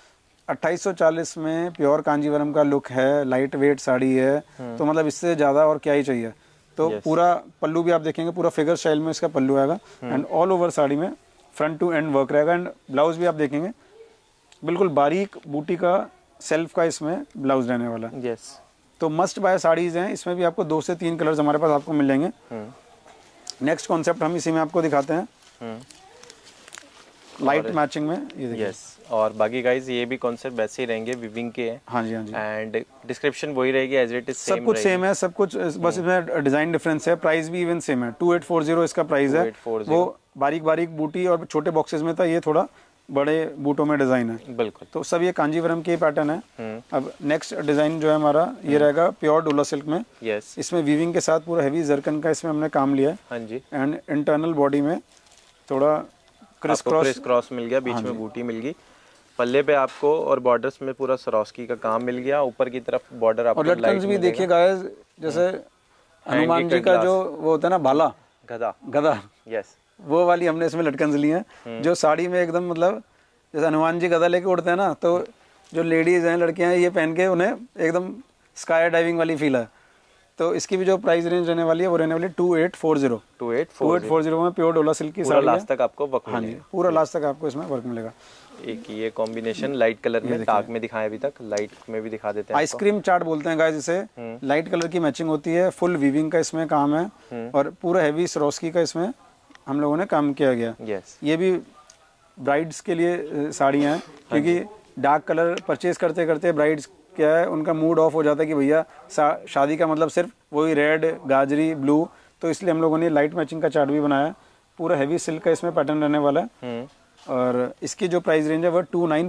2840 में प्योर कांजीवरम का लुक है, लाइट वेट साड़ी है, तो मतलब इससे ज़्यादा और क्या ही चाहिए। तो पूरा पल्लू भी आप देखेंगे पूरा फिगर स्टाइल में इसका पल्लू आएगा एंड ऑल ओवर साड़ी में फ्रंट टू एंड वर्क रहेगा। एंड ब्लाउज भी आप देखेंगे बिल्कुल बारीक बूटी का सेल्फ का इसमें ब्लाउज रहने वाला है। यस, तो मस्ट बाय साड़ीज हैं, इसमें भी आपको 2 से 3 कलर्स हमारे पास आपको मिल जाएंगे। नेक्स्ट कॉन्सेप्ट हम इसी में आपको दिखाते हैं, लाइट मैचिंग में। ये देखिए। यस, और बाकी गाइज ये भी कॉन्सेप्ट वैसे ही रहेंगे, विविंग के हैं। हाँ जी, हाँ जी। एंड डिस्क्रिप्शन वही रहेगी एज इट इज, सब कुछ सेम है, सब कुछ, बस इसमें डिजाइन डिफरेंस है। प्राइस भी इवन सेम है, 2840 इसका प्राइस है। 2840। वो बारीक बारीक बूटी और छोटे बॉक्सेस में था, ये थोड़ा बड़े बूटों में डिजाइन है। बिल्कुल। तो सब ये कांजीवरम के पैटर्न है। अब नेक्स्ट डिजाइन जो है हमारा ये रहेगा प्योर डोला सिल्क में। यस, इसमें वीविंग के साथ पूरा हैवी जरकन का इसमें हमने काम लिया है। हाँ जी। एंड इंटरनल बॉडी में थोड़ा क्रिस क्रॉस मिल गया, बीच में बूटी मिल गई, पल्ले पे आपको और बॉर्डर्स में पूरा सरोस्की का काम मिल गया, ऊपर की तरफ बॉर्डर आपको और लटकन्स भी देखिए गाइस, जैसे हनुमान जी का जो वो होता है ना भाला, गदा, यस, वो वाली हमने इसमें लटकन्स ली हैं, जो साड़ी में एकदम मतलब जैसे हनुमान जी गदा लेके उड़ते हैं ना, तो जो लेडीज हैं, लड़कियां हैं, ये पहन के उन्हें एकदम स्काई डाइविंग वाली फील है। तो इसकी भी जो प्राइस रेंज रहने वाली है वो रहने वाली है 2840 में प्योर डोला सिल्क की साड़ी लास्ट तक आपको वर्क हाँ जी, पूरा लास्ट तक आपको इसमें वर्क मिलेगा। एक ये कॉम्बिनेशन लाइट कलर में, डार्क में दिखाया अभी तक, लाइट में भी दिखा देते हैं। आइसक्रीम चार्ट बोलते हैं गाइस इसे। लाइट कलर की मैचिंग होती है, फुल वीविंग का इसमें काम है और पूरा हैवी सरोस्की का इसमें हम लोगों ने काम किया गया। यस, ये भी ब्राइड्स के लिए साड़ियाँ हैं, क्योंकि डार्क कलर परचेज करते करते ब्राइड्स क्या है उनका मूड ऑफ हो जाता है कि भैया शादी का मतलब सिर्फ वही रेड, गाजरी, ब्लू, तो इसलिए हम लोगों ने लाइट मैचिंग का चार्ट भी बनाया। पूरा हैवी सिल्क का इसमें पैटर्न रहने वाला है और इसकी जो प्राइस रेंज है वो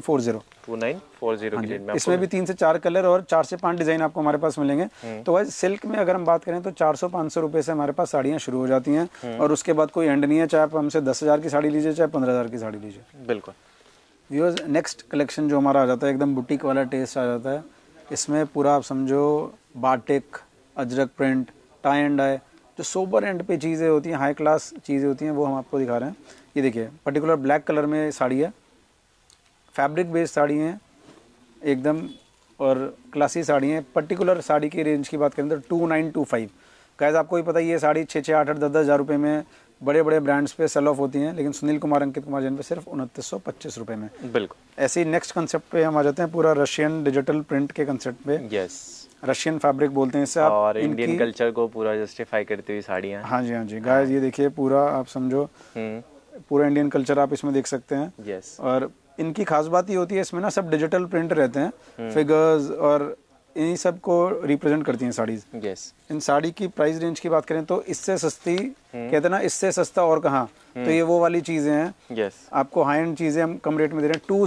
2940 की रेंज में। इसमें भी 3 से 4 कलर और 4 से 5 डिजाइन आपको हमारे पास मिलेंगे। तो वैसे सिल्क में अगर हम बात करें तो 400-500 रुपए से हमारे पास साड़ियाँ शुरू हो जाती हैं और उसके बाद कोई एंड नहीं है, चाहे आप हमसे 10,000 की साड़ी लीजिए चाहे 15,000 की साड़ी लीजिए। बिल्कुल। व्यूअर्स, नेक्स्ट कलेक्शन जो हमारा आ जाता है एकदम बुटीक वाला टेस्ट आ जाता है। इसमें पूरा आप समझो batik, ajrakh print, tie and dye, जो सोबर एंड पे चीज़ें होती हैं, हाई क्लास चीज़ें होती हैं, वो हम आपको दिखा रहे हैं। ये देखिए पर्टिकुलर ब्लैक कलर में साड़ी है, फैब्रिक बेस्ड साड़ी है एकदम और क्लासी साड़ी है। पर्टिकुलर साड़ी की रेंज की बात करें तो 2925। गाइस आपको ही पता है ये साड़ी 6-6, 8-8, 10-10 हज़ार रुपये में बड़े बड़े ब्रांड्स पे सेल ऑफ होती हैं, लेकिन सुनील कुमार, अंकित कुमार जैन पे सिर्फ 2925 रुपये में। बिल्कुल। ऐसे ही नेक्स्ट कंसेप्ट पे हम आ जाते हैं, पूरा रशियन डिजिटल प्रिंट के कंसेप्ट पे। यस, रशियन फैब्रिक बोलते हैं इससे आप, और इंडियन कल्चर को पूरा जस्टिफाई करती हुई साड़ियाँ। हाँ जी, हाँ जी गाइस, ये देखिए पूरा आप समझो पूरा इंडियन कल्चर आप इसमें देख सकते हैं। यस, और इनकी खास बात ये होती है इसमें ना सब डिजिटल प्रिंट रहते हैं, फिगर्स और इन्हीं सब को रिप्रेजेंट करती हैं साड़ीज। यस, इन साड़ी की प्राइस रेंज की बात करें तो इससे सस्ती कहते हैं ना, इससे सस्ता और कहाँ, तो ये वो वाली चीजें हैं। यस, आपको हाई एंड चीजें हम कम रेट में दे रहे हैं,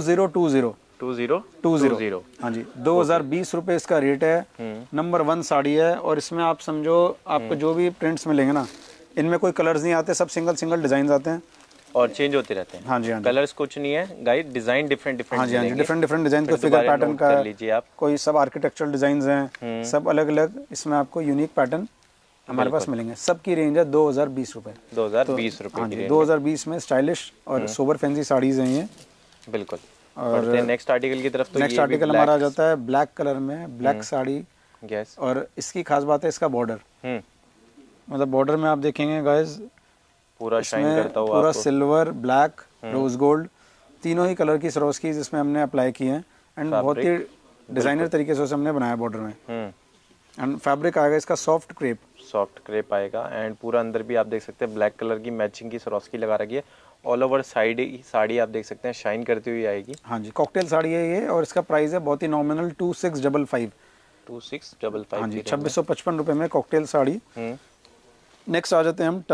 2020 हाँ जी, 2020 रुपए इसका रेट है। नंबर 1 साड़ी है और इसमें आप समझो आपको जो भी प्रिंट्स मिलेंगे ना, इनमें कोई कलर्स नहीं आते, सब सिंगल सिंगल डिजाइन आते हैं। और चेंज होते रहते हैं। हाँ जी, हाँ जी। कलर्स कुछ नहीं है गाइस, डिजाइन डिफरेंट हाँ जी, हाँ जी, डिफरेंट डिफरेंट डिजाइन को फिगर पैटर्न का लीजिए आप, कोई सब आर्किटेक्चरल डिजाइन हैं, सब अलग अलग इसमें आपको यूनिक पैटर्न हमारे पास मिलेंगे। सबकी रेंज है 2020 रुपए। 2020 रुपए हाँ जी, 2020 में स्टाइलिश और सोबर फैंसी साड़ीज हैं ये। बिल्कुल। और नेक्स्ट आर्टिकल की तरफ, तो नेक्स्ट आर्टिकल हमारा आ जाता है ब्लैक कलर में, ब्लैक साड़ी। यस। और इसकी खास बात है इसका बॉर्डर, मतलब बॉर्डर में आप देखेंगे गाइस पूरा शाइन करता हुआ, पूरा सिल्वर, ब्लैक, रोज गोल्ड, तीनों ही कलर की सरोस्कीज इसमें हमने अप्लाई की हैं एंड बहुत ही डिजाइनर तरीके से हमने बनाया बॉर्डर में। एंड फैब्रिक आएगा इसका सॉफ्ट क्रेप आएगा। एंड पूरा अंदर भी आप देख सकते हैं ब्लैक कलर की मैचिंग की सरोस्की लगा रखी है। ऑल ओवर साड़ी आप देख सकते हैं शाइन करती हुई आएगी। हाँ जी, कॉकटेल साड़ी है ये और इसका प्राइस है बहुत ही नॉमिनल 2655। 2655। हाँ जी, 2655 रुपए में कॉकटेल साड़ी। नेक्स्ट आ जाते हैं हम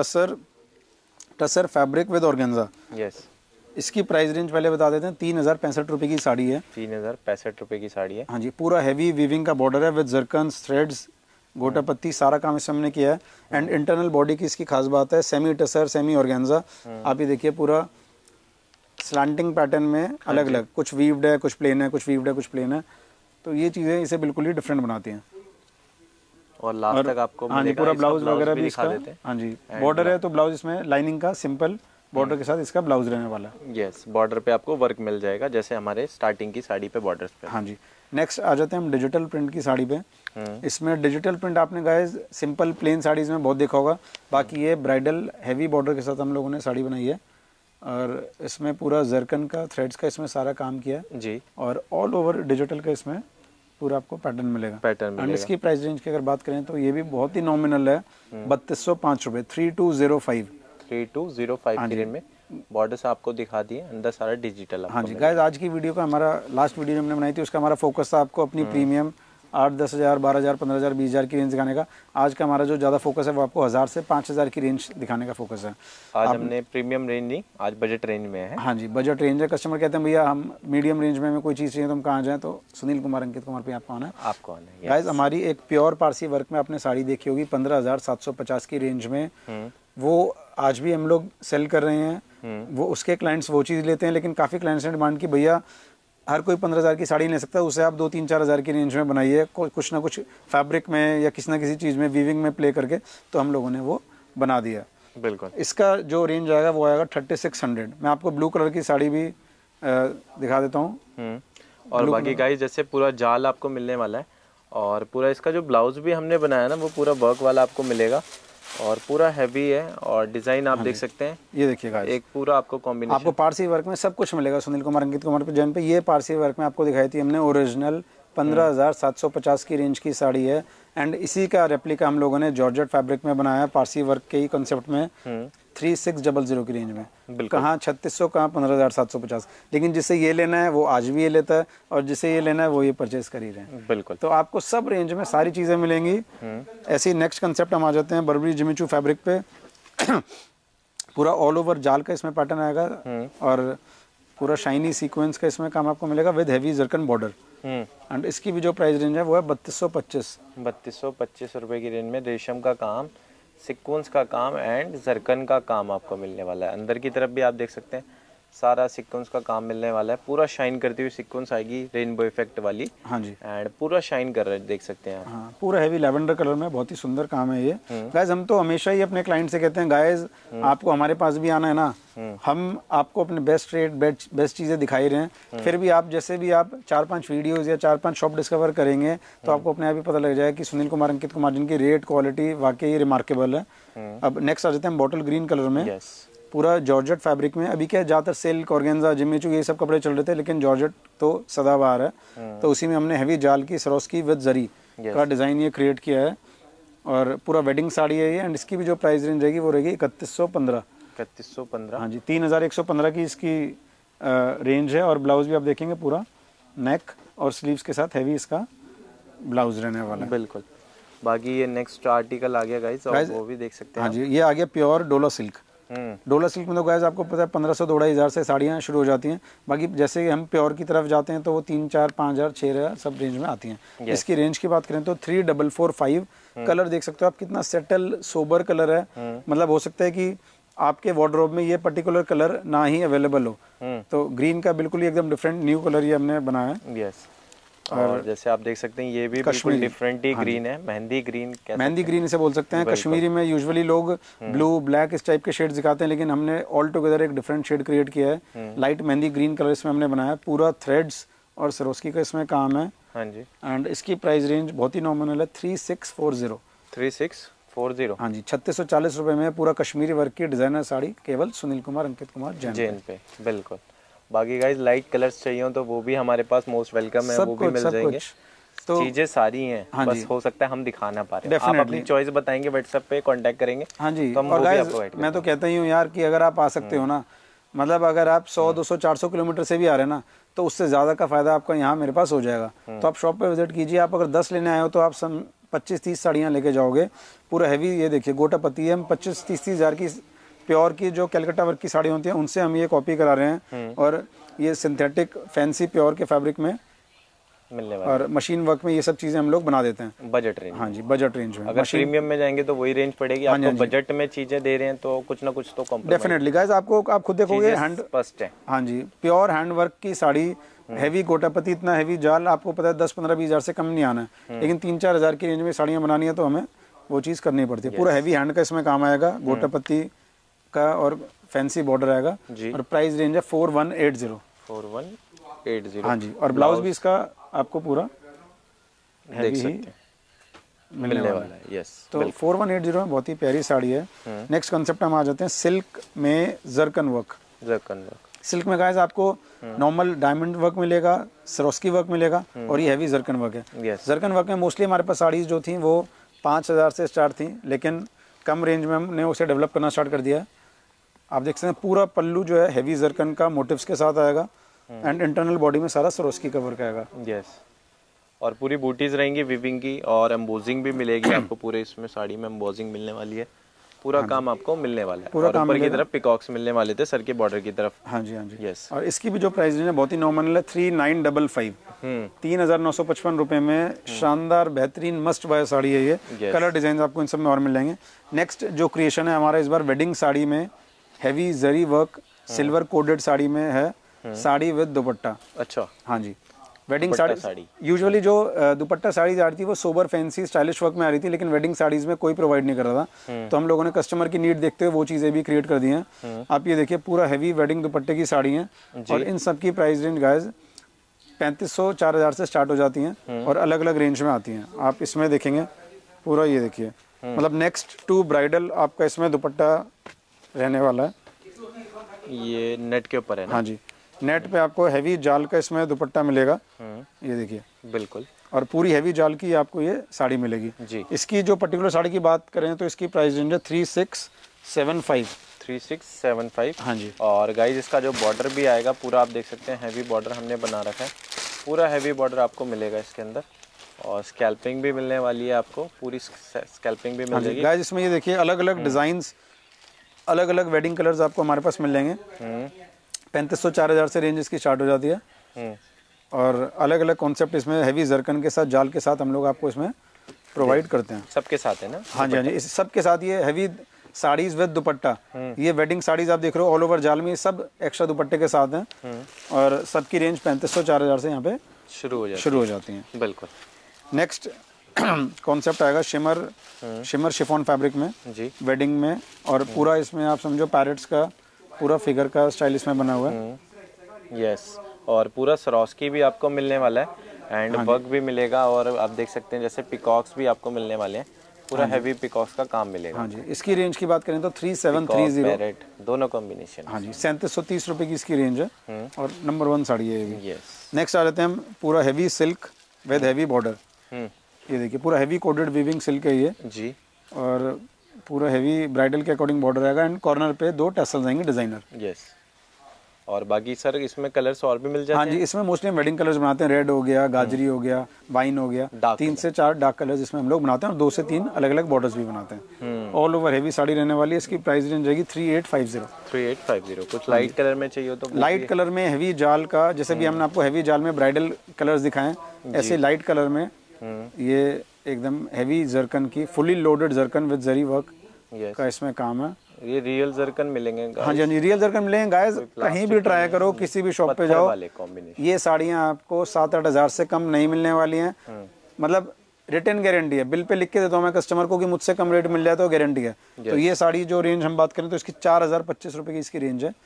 tussar fabric with organza. Yes. इसकी प्राइस रेंज पहले बता देते हैं, 3065 रुपए की साड़ी है। 3065 रुपए की साड़ी है। हाँ जी, पूरा हैवी वीविंग का बॉर्डर है with zircons, threads, gota patti, सारा काम इसमें हमने किया है। एंड इंटरनल बॉडी की इसकी खास बात है सेमी टसर सेमी ऑर्गेन्जा। आप ये देखिए पूरा स्लैंटिंग पैटर्न में अलग अलग, कुछ वीव्ड है, कुछ प्लेन है, कुछ वीव्ड है, कुछ प्लेन है। तो ये चीजें इसे बिल्कुल ही डिफरेंट बनाती हैं। और लास्ट तक आपको हाँ जी, पूरा ब्लाउज वगैरह भी इसका। हाँ जी, बॉर्डर है तो ब्लाउज इसमें लाइनिंग का सिंपल बॉर्डर के साथ इसका ब्लाउज रहने वाला है। यस, बॉर्डर पे आपको वर्क मिल जाएगा जैसे हमारे स्टार्टिंग की साड़ी पे बॉर्डर्स पे। हाँ जी। नेक्स्ट आ जाते हैं हम डिजिटल प्रिंट की साड़ी पे। इसमें डिजिटल प्रिंट आपने गाइस सिंपल प्लेन साड़ीज में बहुत देखा होगा, बाकी ये ब्राइडल हैवी बॉर्डर के साथ हम लोगों ने साड़ी बनाई है और इसमें पूरा जरकन का थ्रेड्स का इसमें सारा काम किया है जी। और ऑल ओवर डिजिटल का इसमें पूरा आपको पैटर्न मिलेगा। एंड इसकी प्राइस रेंज की अगर बात करें तो ये भी बहुत ही नॉमिनल है, 3205 रुपए, 3205। 3205 की रेंज में बॉर्डर्स आपको दिखा दिए, अंदर सारा डिजिटल। हाँ जी गाइस, आज की वीडियो का हमारा लास्ट वीडियो हमने बनाई थी, उसका हमारा फोकस था आपको अपनी प्रीमियम 8-10 हज़ार, 12 हज़ार, 15 हज़ार, 20 हज़ार की रेंज दिखाने का। आज का हमारा जो ज़्यादा फोकस है वो आपको 1000 से 5000 की रेंज दिखाने का फोकस है। आज हमने प्रीमियम रेंज नहीं, आज बजट रेंज में है। हाँ जी, बजट रेंज है। कस्टमर कहते हैं भैया हम मीडियम रेंज में हमें कोई चीज़ चाहिए तो हम कहाँ जाएँ, तो सुनील कुमार अंकित कुमार पे आपको आना है। आपको आना है गाइस। हमारी एक प्योर पारसी वर्क में आपने साड़ी देखी होगी 15,750 की रेंज में, वो आज भी हम लोग सेल कर रहे हैं। वो उसके क्लाइंट्स वो चीज़ लेते हैं, लेकिन काफ़ी क्लाइंट्स ने डिमांड की भैया हर कोई 15,000 की साड़ी ले सकता है, उसे आप 2-3-4 हज़ार की रेंज में बनाइए, कुछ ना कुछ फैब्रिक में या किसी ना किसी चीज़ में वीविंग में प्ले करके, तो हम लोगों ने वो बना दिया। बिल्कुल। इसका जो रेंज आएगा वो आएगा 3600। मैं आपको ब्लू कलर की साड़ी भी दिखा देता हूँ। और बाकी गाइस जैसे पूरा जाल आपको मिलने वाला है और पूरा इसका जो ब्लाउज भी हमने बनाया ना वो पूरा वर्क वाला आपको मिलेगा और पूरा हैवी है और डिजाइन आप देख सकते हैं। ये देखिएगा एक पूरा आपको कॉम्बिनेशन, आपको पारसी वर्क में सब कुछ मिलेगा। सुनील कुमार अंकित कुमार पे जैन पे ये पारसी वर्क में आपको दिखाई थी हमने ओरिजिनल 15,750 की रेंज की साड़ी है। एंड इसी का रेप्लिका हम लोगों ने जॉर्जेट फैब्रिक में बनाया पारसी वर्क के ही कॉन्सेप्ट में 3600 की रेंज में। कहाँ 3600, कहाँ 15,750। लेकिन जिसे ये लेना है वो आज भी ये लेता है और जिसे ये लेना है वो ये परचेज कर ही रहे हैं। बिल्कुल। तो आपको सब रेंज में सारी चीज़ें मिलेंगी। ऐसे ही नेक्स्ट कंसेप्ट हम आ जाते हैं बर्बरी जिमीचू फैब्रिक पे। पूरा ऑल ओवर जाल का इसमें पैटर्न आएगा और पूरा शाइनी सीक्वेंस का इसमें काम आपको मिलेगा with heavy zircon border. And इसकी भी जो प्राइस रेंज है वो है 3225 रुपए की रेंज में रेशम का काम, सिक्वेंस का काम एंड जरकन का काम आपको मिलने वाला है। अंदर की तरफ भी आप देख सकते हैं सारा सीक्वेंस का काम मिलने वाला है, पूरा शाइन करती हुई सीक्वेंस आएगी रेनबो इफेक्ट वाली। हाँ जी, एंड पूरा शाइन कर रहा है, देख सकते हैं आप। हाँ, पूरा हैवी लैवेंडर कलर में बहुत ही सुंदर काम है ये। गाइस हम तो हमेशा ही अपने क्लाइंट से कहते हैं गाइस आपको हमारे पास भी आना है ना, हम आपको अपने बेस्ट रेट बेस्ट चीज़ें दिखाई रहे हैं। फिर भी आप जैसे भी आप 4-5 वीडियोज़ या 4-5 शॉप डिस्कवर करेंगे तो आपको अपने आप ही पता लग जाएगा कि सुनील कुमार अंकित कुमार जिनकी रेट क्वालिटी वाकई रिमार्केबल है। अब नेक्स्ट आ जाते हैं बॉटल ग्रीन कलर में। पूरा जॉर्जेट फैब्रिक में। अभी क्या है ज़्यादातर सिल्क, ऑर्गेन्जा, जिमीचू ये सब कपड़े चल रहे थे, लेकिन जॉर्जेट तो सदाबहार है। तो उसी में हमने हैवी जाल की सरोस्की विद जरी का डिज़ाइन ये क्रिएट किया है और पूरा वेडिंग साड़ी है ये। एंड इसकी भी जो प्राइस रेंज रहेगी वो रहेगी 3115। 3115, हाँ जी, 3115 की इसकी रेंज है। और ब्लाउज भी आप देखेंगे पूरा नेक और स्लीव्स के साथ हैवी इसका ब्लाउज रहने वाला है। बिल्कुल। बाकी ये नेक्स्ट आर्टिकल आ गया गाइस, और वो भी देख सकते हैं। हाँ जी, ये आ गया प्योर डोला सिल्क। डोला सिल्क में तो गाइस आपको पता है 1500-2500 से साड़ियाँ शुरू हो जाती हैं। बाकी जैसे कि हम प्योर की तरफ जाते हैं तो वो 3-4-5000 6,000 सब रेंज में आती हैं। इसकी रेंज की बात करें तो 3445। कलर देख सकते हो आप, कितना सेटल सोबर कलर है। मतलब हो सकता है कि आपके वार्डरोब में ये पर्टिकुलर कलर ना ही अवेलेबल हो, तो ग्रीन का बिल्कुल ही एकदम डिफरेंट न्यू कलर ये हमने बनाया है। यस, और जैसे आप देख सकते हैं ये भी बिल्कुल डिफरेंट ही ग्रीन है, मेहंदी ग्रीन, मेहंदी ग्रीन इसे बोल सकते हैं। कश्मीरी में यूजुअली लोग ब्लू, ब्लैक इस टाइप के शेड्स दिखाते हैं, लेकिन हमने ऑल टुगेदर एक डिफरेंट शेड क्रिएट किया है। लाइट मेहंदी ग्रीन कलर इसमें हमने बनाया है, पूरा थ्रेड्स और सरोस्की का इसमें काम है। हाँ जी, एंड इसकी प्राइस रेंज बहुत ही नॉमिनल है, 3640। 3640, हाँ जी, 3640 रुपए में पूरा कश्मीरी वर्क की डिजाइनर साड़ी, केवल सुनील कुमार अंकित कुमार जैन पे। बिल्कुल। बाकी गाइज लाइट कलर्स चाहिए हो तो वो भी हमारे पास मोस्ट वेलकम है, वो भी मिल जाएंगे। तो चीजें सारी हैं, हाँ, बस हो सकता है हम दिखा ना पा रहे, आप अपनी चॉइस बताएंगे, व्हाट्सएप पे कांटेक्ट करेंगे। हाँ जी, तो हम और वो भी गाइस आपको गाइड मैं तो कहता ही हूँ यार कि अगर आप आ सकते हो ना, मतलब अगर आप 100, 200, 400 किलोमीटर से भी आ रहे हैं ना, तो उससे ज़्यादा का फ़ायदा आपका यहाँ मेरे पास हो जाएगा। तो आप शॉप पे विजिट कीजिए। आप अगर 10 लेने आए हो तो आप 25-30 साड़ियाँ लेके जाओगे। पूरा हैवी, ये देखिए गोटा पत्ती है, हम 25-30 हज़ार की प्योर की जो कैलकाटा वर्क की साड़ी होती है उनसे हम ये कॉपी करा रहे हैं, और ये सिंथेटिक फैंसी प्योर के फैब्रिक में मिलने वाला और मशीन वर्क में ये सब चीज़ें हम लोग बना देते हैं बजट रेंज। हाँ जी, बजट रेंज में। अगर प्रीमियम में जाएंगे तो वही रेंज पड़ेगी आपको, बजट में चीजें दे रहे हैं तो कुछ ना कुछ तो कॉम्प्रोमाइज डेफिनेटली गाइस, आपको आप खुद देखोगे हैंड फर्स्ट है। हाँ जी, प्योर हैंड वर्क की साड़ी, हैवी गोटापति, इतना हैवी जाल, आपको पता है 10-15-20 हज़ार से कम नहीं आना है, लेकिन 3-4 हज़ार की रेंज में साड़ियाँ बनानी है तो हमें वो चीज़ करनी पड़ती है। पूरा हैवी हैंड का इसमें काम आएगा, गोटापति का और फैंसी बॉर्डर आएगा, और प्राइस रेंज है 4180। 4180 हाँ जी, और ब्लाउज भी इसका आपको पूरा देख सकते हैं मिलने वाला है। यस, तो 4180 में बहुत ही प्यारी साड़ी है। नेक्स्ट कंसेप्ट हम आ जाते हैं सिल्क में जरकन वर्क। सिल्क में गाइस आपको नॉर्मल डायमंड वर्क मिलेगा, सरोस्की वर्क मिलेगा, और ये हैवी जरकन वर्क है। जरकन वर्क में मोस्टली हमारे पास साड़ीज जो थी वो 5000 से स्टार्ट थी, लेकिन कम रेंज में हमने उसे डेवलप करना स्टार्ट कर दिया है। आप देख सकते हैं पूरा पल्लू जो है हैवी जरकन का मोटिव्स के साथ आएगा, एंड इंटरनल बॉडी में सारा सरोस्की का वर्क आएगा। यस, और पूरी बूटीज रहेंगी विविंग की, और एम्बोजिंग भी मिलेगी आपको। पूरे इसमें साड़ी में एम्बोजिंग मिलने वाली है, पूरा काम आपको मिलने वाला है। पूरा और ऊपर की तरफ पिकॉक्स मिलने वाले थे सर के बॉर्डर की तरफ। हाँ जी, हाँ जी। यस, और इसकी भी जो प्राइस है बहुत ही नॉमिनल है, 3955। 3955 रुपए में शानदार बेहतरीन मस्ट बाय साड़ी है ये। कलर डिजाइन आपको इन सब में और मिल जाएंगे। नेक्स्ट जो क्रिएशन है हमारा इस बार वेडिंग साड़ी में, heavy zari work silver coded sari में है, साड़ी विद दुपट्टा। अच्छा, हाँ जी, वेडिंग साड़ी यूजुअली जो दुपट्टा साड़ी आ रही थी वो सोबर फैंसी स्टाइलिश वर्क में आ रही थी, लेकिन वेडिंग साड़ीज में कोई प्रोवाइड नहीं कर रहा था, तो हम लोगों ने कस्टमर की नीड देखते हुए वो चीज़ें भी क्रिएट कर दी हैं। आप ये देखिए पूरा हैवी वेडिंग दुपट्टे की साड़ी हैं, और इन सब की प्राइस रेंज गाइस 3500-4000 से स्टार्ट हो जाती हैं, और अलग अलग रेंज में आती हैं। आप इसमें देखेंगे पूरा, ये देखिए, मतलब नेक्स्ट टू ब्राइडल आपका इसमें दुपट्टा रहने वाला है। ये नेट के ऊपर है ना? हाँ जी, नेट पे आपको हैवी जाल का इसमें दुपट्टा मिलेगा, ये देखिए बिल्कुल, और पूरी हैवी जाल की आपको ये साड़ी मिलेगी जी। इसकी जो पर्टिकुलर साड़ी की बात करें तो इसकी प्राइस रेंज है 3675। हाँ जी, और गाइस इसका जो बॉर्डर भी आएगा पूरा आप देख सकते हैं हैवी बॉर्डर हमने बना रखा है, पूरा हैवी बॉर्डर आपको मिलेगा इसके अंदर, और स्कैल्पिंग भी मिलने वाली है आपको, पूरी स्कैल्पिंग भी मिल जाएगी। गाइस इसमें ये देखिए अलग अलग डिजाइंस, अलग अलग वेडिंग कलर्स आपको हमारे पास मिल जाएंगे। 3500-4000 से रेंज इसकी स्टार्ट हो जाती है, और अलग अलग कॉन्सेप्ट इसमें हैवी जरकन के साथ, जाल के साथ हम लोग आपको इसमें प्रोवाइड करते हैं। सबके साथ है ना? हाँ जी, हाँ जी, इस सबके साथ ये हैवी साड़ीज विद दुपट्टा, ये वेडिंग साड़ीज आप देख रहे हो ऑल ओवर जाल में, ये सब एक्स्ट्रा दुपट्टे के साथ हैं, और सबकी रेंज 3500-4000 से यहाँ पे शुरू हो जाती हैं। बिल्कुल। नेक्स्ट कॉन्सेप्ट आएगा शिमर शिफॉन फैब्रिक में जी, वेडिंग में, और पूरा इसमें आप समझो पैरेट्स का पूरा फिगर का स्टाइल इसमें बना हुआ है। यस, और पूरा सरोस्की भी आपको मिलने वाला है, एंड वर्क भी मिलेगा, और आप देख सकते हैं जैसे पिकॉक्स भी आपको मिलने वाले हैं, पूरा हैवी पिकॉक्स का काम मिलेगा। हाँ जी, इसकी रेंज की बात करें तो 3730 पैरेट दोनों कॉम्बिनेशन। हाँ जी, 3730 रुपए की इसकी रेंज है, और नंबर 1 साड़ी है ये। यस, नेक्स्ट आ जाते हैं हम पूरा heavy silk with heavy border. ये देखिए पूरा हैवी कोडेड वीविंग सिल्क है ये जी, और पूरा हैवी ब्राइडल के अकॉर्डिंग बॉर्डर आएगा, एंड कॉर्नर पे 2 टैसल्स आएंगे डिजाइनर। यस, और बाकी सर इसमें कलर्स और भी मिल जाते हैं? हाँ जी, इसमें मोस्टली हम वेडिंग कलर्स बनाते हैं, रेड हो गया, गाजरी हो गया, वाइन हो गया, 3 से 4 डार्क कलर्स इसमें हम लोग बनाते हैं, और 2 से 3 अलग अलग बॉर्डर्स भी बनाते हैं। ऑल ओवर हैवी साड़ी रहने वाली है, इसकी प्राइस रेंज रहेगी 3850। कुछ लाइट कलर में चाहिए तो लाइट कलर में हैवी जाल का, जैसे भी हमने आपको हैवी जाल में ब्राइडल कलर्स दिखाएं, ऐसे लाइट कलर में ये एकदम हैवी जरकन की fully loaded zircon with zari work का इसमें काम है, ये रियल जरकन मिलेंगे guys। हाँ जी हाँ जी, रियल जरकन मिलेंगे गाइस। कहीं भी ट्राई करो, किसी भी शॉप पे जाओ, वाले कॉम्बिनेशन ये साड़ियाँ आपको 7-8 हज़ार से कम नहीं मिलने वाली हैं। मतलब रिटर्न गारंटी है, बिल पे लिख के देता हूँ मैं कस्टमर को कि मुझसे कम रेट मिल जाए तो गारंटी है। तो ये साड़ी जो रेंज हम बात करें तो इसकी 4025 रुपये की इसकी रेंज है।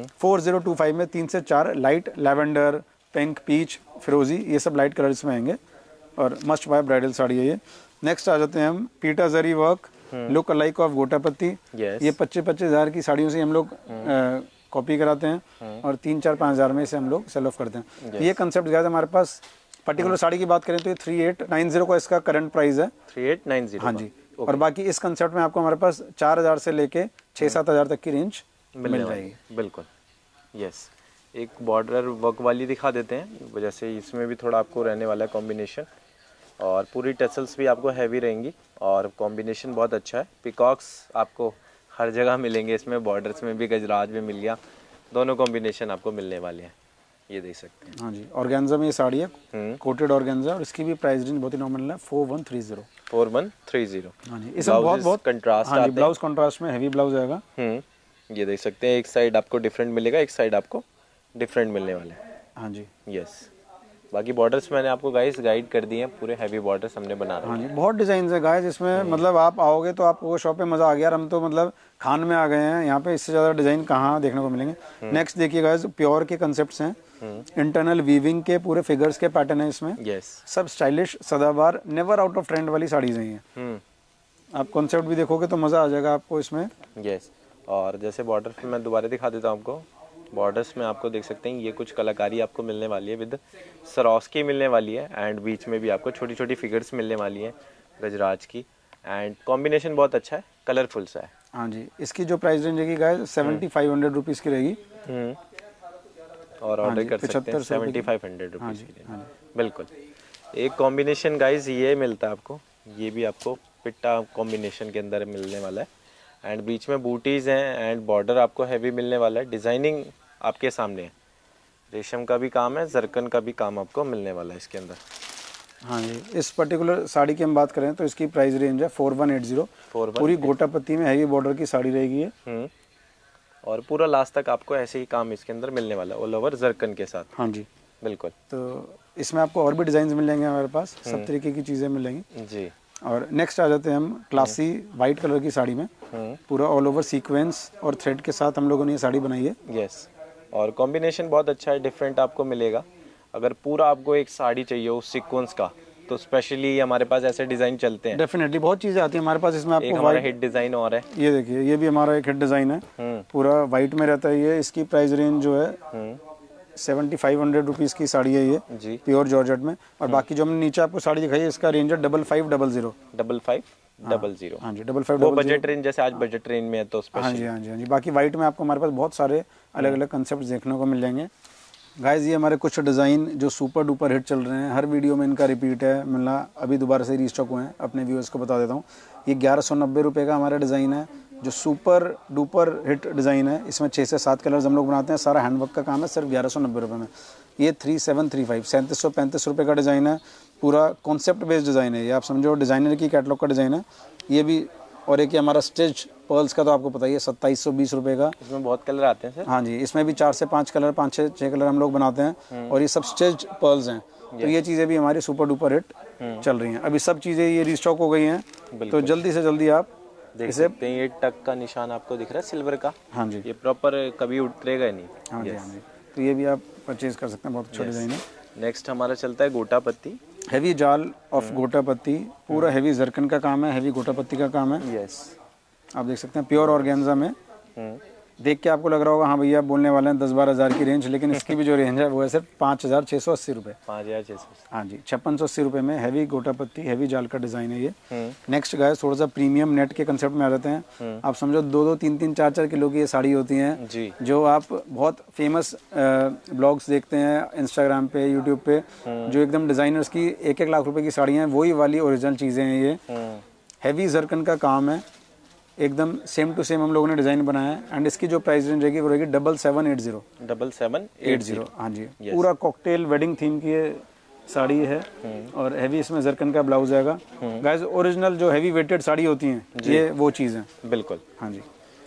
4025 में 3 से 4 लाइट लैवेंडर, पिंक, पीच, फिरोजी, ये सब लाइट कलर इसमें आएंगे और मस्ट बाय ब्राइडल साड़ी है ये। नेक्स्ट आ जाते हैं हम पीटा zari work look alike of gotapatti. ये 25-25 हज़ार की साड़ियों से हम लोग कॉपी कराते हैं और 3-4-5 हज़ार में इसे हम लोग सेल ऑफ करते हैं। ये कंसेप्ट गया हमारे पास। पर्टिकुलर साड़ी की बात करें तो ये 3890 का इसका करंट प्राइस है। 3890 हाँ जी। और बाकी इस कंसेप्ट में आपको हमारे पास 4000 से लेके 6-7 हज़ार तक की रेंज मिल जाएगी। बिल्कुल यस। एक बॉर्डर वर्क वाली दिखा देते हैं, जैसे इसमें भी थोड़ा आपको रहने वाला है कॉम्बिनेशन, और पूरी टसल्स भी आपको हैवी रहेंगी और कॉम्बिनेशन बहुत अच्छा है। पिकॉक्स आपको हर जगह मिलेंगे इसमें, बॉर्डर्स में भी गजराज भी मिल गया, दोनों कॉम्बिनेशन आपको मिलने वाले हैं। ये देख सकते हैं। हाँ जी, ऑर्गेन्जा में ये साड़ी है, कोटेड ऑर्गेन्जा, और इसकी भी प्राइस रेंज बहुत ही नॉमिनल है, 4130। 4130। हाँ जी, इसमें बहुत कंट्रास्ट। हाँ जी, ब्लाउज कंट्रास्ट में हैवी ब्लाउज आएगा। ये देख सकते हैं, एक साइड आपको डिफरेंट मिलेगा, एक साइड आपको डिफरेंट मिलने वाले हैं। हाँ जी यस। बाकी बॉर्डर्स मैंने आपको गाइस गाइड कर दिए हैं, पूरे हैवी बॉर्डर्स हमने बना रहे हैं। हाँ जी, बहुत डिजाइन है गाइस इसमें। मतलब आप आओगे तो आपको वो शॉप पे मजा आ गया। हम तो मतलब खान में आ गए हैं, यहाँ पे इससे ज्यादा डिजाइन कहाँ देखने को मिलेंगे। नेक्स्ट देखिए गाइस, प्योर के कंसेप्ट्स हैं, इंटरनल वीविंग के पूरे फिगर्स के पैटर्न है इसमें। यस। सब स्टाइलिश, सदाबहार, नेवर आउट ऑफ ट्रेंड वाली साड़ीज हैं ये। आप कॉन्सेप्ट भी देखोगे तो मजा आ जाएगा आपको इसमें। यस। और जैसे बॉर्डर पे मैं दोबारा दिखा देता हूँ आपको, बॉर्डर्स में आपको देख सकते हैं ये कुछ कलाकारी आपको मिलने वाली है, विद सरोस्की मिलने वाली है, एंड बीच में भी आपको छोटी छोटी फिगर्स मिलने वाली है गजराज की, एंड कॉम्बिनेशन बहुत अच्छा है, कलरफुल सा है। हाँ जी, इसकी जो प्राइस रेंज रहेगी गाइस 7500 रुपीज़ की रहेगी। और ऑर्डर कर सकते हैं 7500 रुपीज़ की रेंज। बिल्कुल। एक कॉम्बिनेशन गाइज ये मिलता है आपको, ये भी आपको पिट्टा कॉम्बिनेशन के अंदर मिलने वाला है, एंड बीच में बूटीज हैं, एंड बॉर्डर आपको हैवी मिलने वाला है। डिजाइनिंग आपके सामने है, रेशम का भी काम है, जरकन का भी काम आपको मिलने वाला है इसके अंदर। हाँ जी, इस पर्टिकुलर साड़ी की हम बात करें तो इसकी प्राइस रेंज है 4180। पूरी गोटापत्ती में हैवी बॉर्डर की साड़ी रहेगी ये। और पूरा लास्ट तक आपको ऐसे ही काम इसके अंदर मिलने वाला है, ऑल ओवर जरकन के साथ। हाँ जी बिल्कुल। तो इसमें आपको और भी डिजाइन मिलेंगे हमारे पास, सब तरीके की चीज़ें मिलेंगी जी। और नेक्स्ट आ जाते हैं हम क्लासी वाइट कलर की साड़ी में, पूरा ऑल ओवर सीक्वेंस और थ्रेड के साथ हम लोगों ने ये साड़ी बनाई है। यस। और कॉम्बिनेशन बहुत अच्छा है, डिफरेंट आपको मिलेगा। अगर पूरा आपको एक साड़ी चाहिए हो सीक्वेंस का, तो स्पेशली हमारे पास ऐसे डिजाइन चलते हैं। डेफिनेटली बहुत चीजें आती है हमारे पास। इसमें आपको हमारा हिट डिजाइन और है, ये देखिए, ये भी हमारा एक हिट डिजाइन है, पूरा वाइट में रहता है ये। इसकी प्राइस रेंज जो है 7500 रुपीज़ की साड़ी है ये जी, प्योर जॉर्जेट में। और बाकी जो हमने नीचे आपको साड़ी दिखाई है इसका रेंज है 5500। 5500। हाँ जी, 5500 बजट रेंज, जैसे आज बजट रेंज में है तो हाँ जी हाँ जी हाँ जी। बाकी वाइट में आपको हमारे पास बहुत सारे अलग अलग कंसेप्ट देखने को मिल जाएंगे गाइज। ये हमारे कुछ डिज़ाइन जो सुपर डुपर हिट चल रहे हैं, हर वीडियो में इनका रिपीट है मिलना, अभी दोबारा से रीस्टॉक हुए हैं, अपने व्यूअर्स को बता देता हूँ। ये 1190 रुपये का हमारा डिज़ाइन है, जो सुपर डुपर हिट डिज़ाइन है। इसमें 6 से 7 कलर्स हम लोग बनाते हैं, सारा हैंडवर्क का काम है, सिर्फ 1190 रुपये में। ये 3735 3735 रुपये का डिज़ाइन है, पूरा कॉन्सेप्ट बेस्ड डिज़ाइन है ये, आप समझो डिज़ाइनर की कैटलॉग का डिज़ाइन है ये भी। और एक हमारा स्टिच पर्ल्स का तो आपको पता ही है 2720 रुपये का। इसमें बहुत कलर आते हैं सर। हाँ जी, इसमें भी 4 से 5 कलर, 5-6 कलर हम लोग बनाते हैं, और ये सब स्टिच पर्ल्स हैं। तो ये चीज़ें भी हमारी सुपर डुपर हिट चल रही हैं। अभी सब चीज़ें ये रिस्टॉक हो गई हैं, तो जल्दी से जल्दी आप देख सकते हैं। ये टक का निशान आपको दिख रहा है सिल्वर का। हाँ जी, ये प्रॉपर कभी उतरेगा नहीं। हाँ जी हाँ जी। तो ये भी आप परचेज कर सकते हैं, बहुत अच्छा डिज़ाइन है। नेक्स्ट हमारा चलता है गोटापत्ती, हैवी जाल ऑफ गोटापत्ती, पूरा हैवी जरकन का काम है, हैवी गोटापत्ती का काम है। यस, आप देख सकते हैं प्योर ऑर्गेन्जा में। देख के आपको लग रहा होगा हाँ भैया बोलने वाले हैं 10-12 हज़ार की रेंज, लेकिन इसकी भी जो रेंज है वो है सिर्फ 5680 रुपये। 5680। हाँ जी, 5680 रुपये में हैवी गोटापत्ती, हैवी जाल का डिज़ाइन है ये। नेक्स्ट गाइस, थोड़ा सा प्रीमियम नेट के कंसेप्ट में आ जाते हैं। आप समझो 2-2, 3-3, 4-4 किलो की ये साड़ी होती हैं जी, जो आप बहुत फेमस ब्लॉग्स देखते हैं इंस्टाग्राम पे, यूट्यूब पे, जो एकदम डिज़ाइनर्स की 1-1 लाख रुपए की साड़ियाँ हैं, वही वाली ओरिजिनल चीज़ें हैं ये। हैवी जरकन का काम है, एकदम सेम टू सेम हम लोगों ने डिज़ाइन बनाया है। एंड इसकी जो प्राइस रेंज रहेगी वो रहेगी 7780। 7780। हाँ जी, पूरा कॉकटेल वेडिंग थीम की ये साड़ी है, और हैवी इसमें जरकन का ब्लाउज आएगा। गाइस, ओरिजिनल जो हैवी वेटेड साड़ी होती हैं ये वो चीज़ है। बिल्कुल। हाँ जी।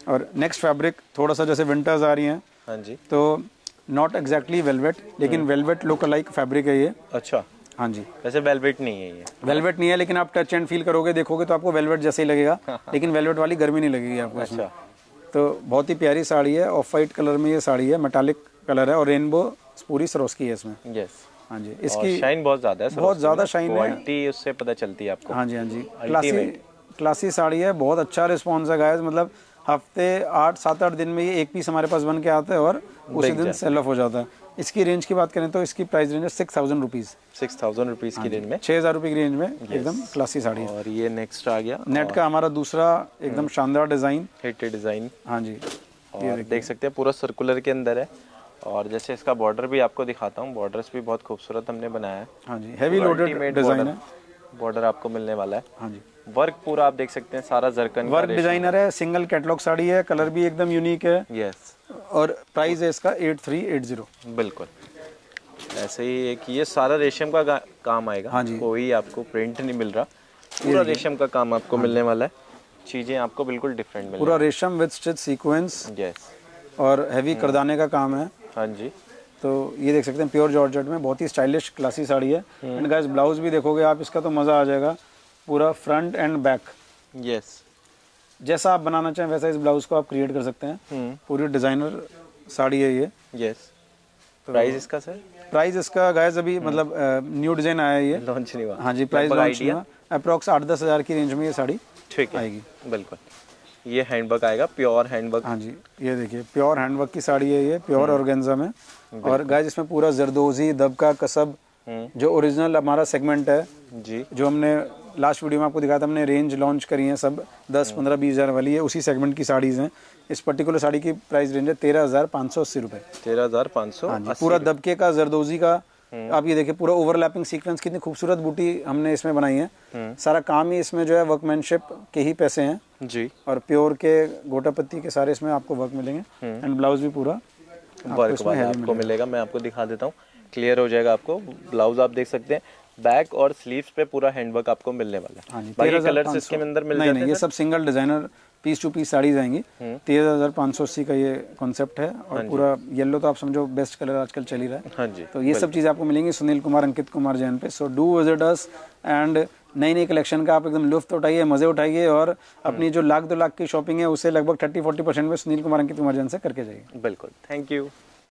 और नेक्स्ट फैब्रिक थोड़ा सा जैसे विंटर्स आ रही हैं, हाँ जी, तो नॉट एग्जैक्टली वेलवेट, लेकिन वेलवेट लुक लाइक फैब्रिक है ये। अच्छा, हाँ जी, वैसे वेलवेट नहीं है ये, वेलवेट नहीं है, लेकिन आप टच एंड फील करोगे, देखोगे तो आपको वेलवेट जैसे ही लगेगा, लेकिन वेलवेट वाली गर्मी नहीं लगेगी आपको इसमें। अच्छा, तो बहुत ही प्यारी साड़ी है, ऑफ वाइट कलर में ये साड़ी है, मेटालिक कलर है और रेनबो पूरी सरोस्की है इसमें। यस, हाँ जी, इसकी शाइन बहुत ज्यादा है, बहुत ज्यादा शाइन है, क्वालिटी उससे पता चलती है आपको। हाँ जी, हाँ जी, क्लासी साड़ी है, बहुत अच्छा रिस्पॉन्स है गाइस, मतलब हफ्ते 8-7-8 दिन में ये एक पीस हमारे पास बन के आता है और उसी दिन सेल ऑफ हो जाता है। इसकी रेंज की बात करें तो इसकी प्राइस रेंज है 6000 रुपीज़, 6000 रुपीज़ की रेंज में, 6000 रुपये की रेंज में एकदम क्लासी साड़ी है। और ये नेक्स्ट आ गया नेट का हमारा दूसरा एकदम शानदार डिज़ाइन, हिट डिज़ाइन, हाँ जी, और देख सकते हैं पूरा सर्कुलर के अंदर है। और जैसे इसका बॉर्डर भी आपको दिखाता हूँ, बॉर्डर्स भी बहुत खूबसूरत हमने बनाया है। हाँ जी, हैवी लोडेड डिज़ाइन है, बॉर्डर आपको मिलने वाला है। हाँ जी, वर्क पूरा आप देख सकते हैं, सारा जरकन वर्क डिजाइनर है, सिंगल कैटलॉग साड़ी है, कलर भी एकदम यूनिक है। यस, और प्राइस है इसका 8380। बिल्कुल ऐसे ही एक ये सारा रेशम का काम आएगा। हाँ जी, कोई आपको प्रिंट नहीं मिल रहा, पूरा रेशम का काम आपको मिलने वाला है। चीजें आपको बिल्कुल डिफरेंट मिल पूरा रेशम विद स्टिच सीक्वेंस, यस, और हैवी करदाने का काम है। हाँ जी, तो ये देख सकते हैं प्योर जॉर्जेट में, बहुत ही स्टाइलिश क्लासी साड़ी है। एंड गाइस ब्लाउज भी देखोगे आप इसका तो मज़ा आ जाएगा, पूरा फ्रंट एंड बैक, यस, जैसा आप बनाना चाहें वैसा इस ब्लाउज को आप क्रिएट कर सकते हैं। पूरी डिजाइनर साड़ी है ये। यस, प्राइस इसका सर? प्राइस इसका गाइस अभी मतलब न्यू डिजाइन आया है ये, लॉन्च नहीं हुआ। हाँ जी, प्राइस लॉन्च नहीं हुआ, अप्रॉक्स 8-10 हज़ार की रेंज में ये साड़ी ठीक है आएगी। बिल्कुल, ये हैंडवर्क आएगा, प्योर हैंडवर्क। हाँ जी, ये देखिए प्योर हैंडवर्क की साड़ी है ये, प्योर ऑर्गेन्जा में। और गाइस इसमें पूरा जरदोजी, दबका, कसब, जो ओरिजिनल हमारा सेगमेंट है जी, जो हमने लास्ट वीडियो में आपको दिखाया था, हमने रेंज लॉन्च करी है सब 10, 15, 20 हज़ार वाली है, उसी सेगमेंट की साड़ीज़ हैं। इस पर्टिकुलर साड़ी की प्राइस रेंज है 13,580 रुपये। 13,580। हाँ जी, पूरा दबके का, जरदोजी का, आप ये देखिए पूरा ओवरलैपिंग सीक्वेंस, कितनी खूबसूरत बूटी हमने इसमें बनाई है। सारा काम ही इसमें जो है वर्कमैनशिप के ही पैसे हैं जी, और प्योर के गोटा पत्ती के सारे इसमें आपको वर्क मिलेंगे। एंड ब्लाउज भी पूरा वर्क वाला आपको मिलेगा। मैं आपको दिखा देता हूँ, क्लियर हो जाएगा आपको। ब्लाउज आप देख सकते हैं, बैक और स्लीव्स पे पूरा हैंडवर्क आपको मिलने वाला है। हाँ जी, बाकी कलर्स इसके अंदर मिल जाते हैं। नहीं, ये सब single designer piece two piece saris आएंगी। 13,580 का ये कॉन्सेप्ट है। और पूरा येलो तो आप समझो बेस्ट कलर आजकल चल ही रहा है। हाँ जी, तो ये सब चीज़ आपको मिलेंगी सुनील कुमार, अंकित कुमार जैन पे। So do visit us and नई नई कलेक्शन का आप एकदम लुफ्त उठाइए, मजे उठाइए और अपनी जो 1 लाख 2 लाख की शॉपिंग है उसे लगभग 30-40% में सुनील कुमार, अंकित कुमार जैन से करके जाइए। बिल्कुल, थैंक यू।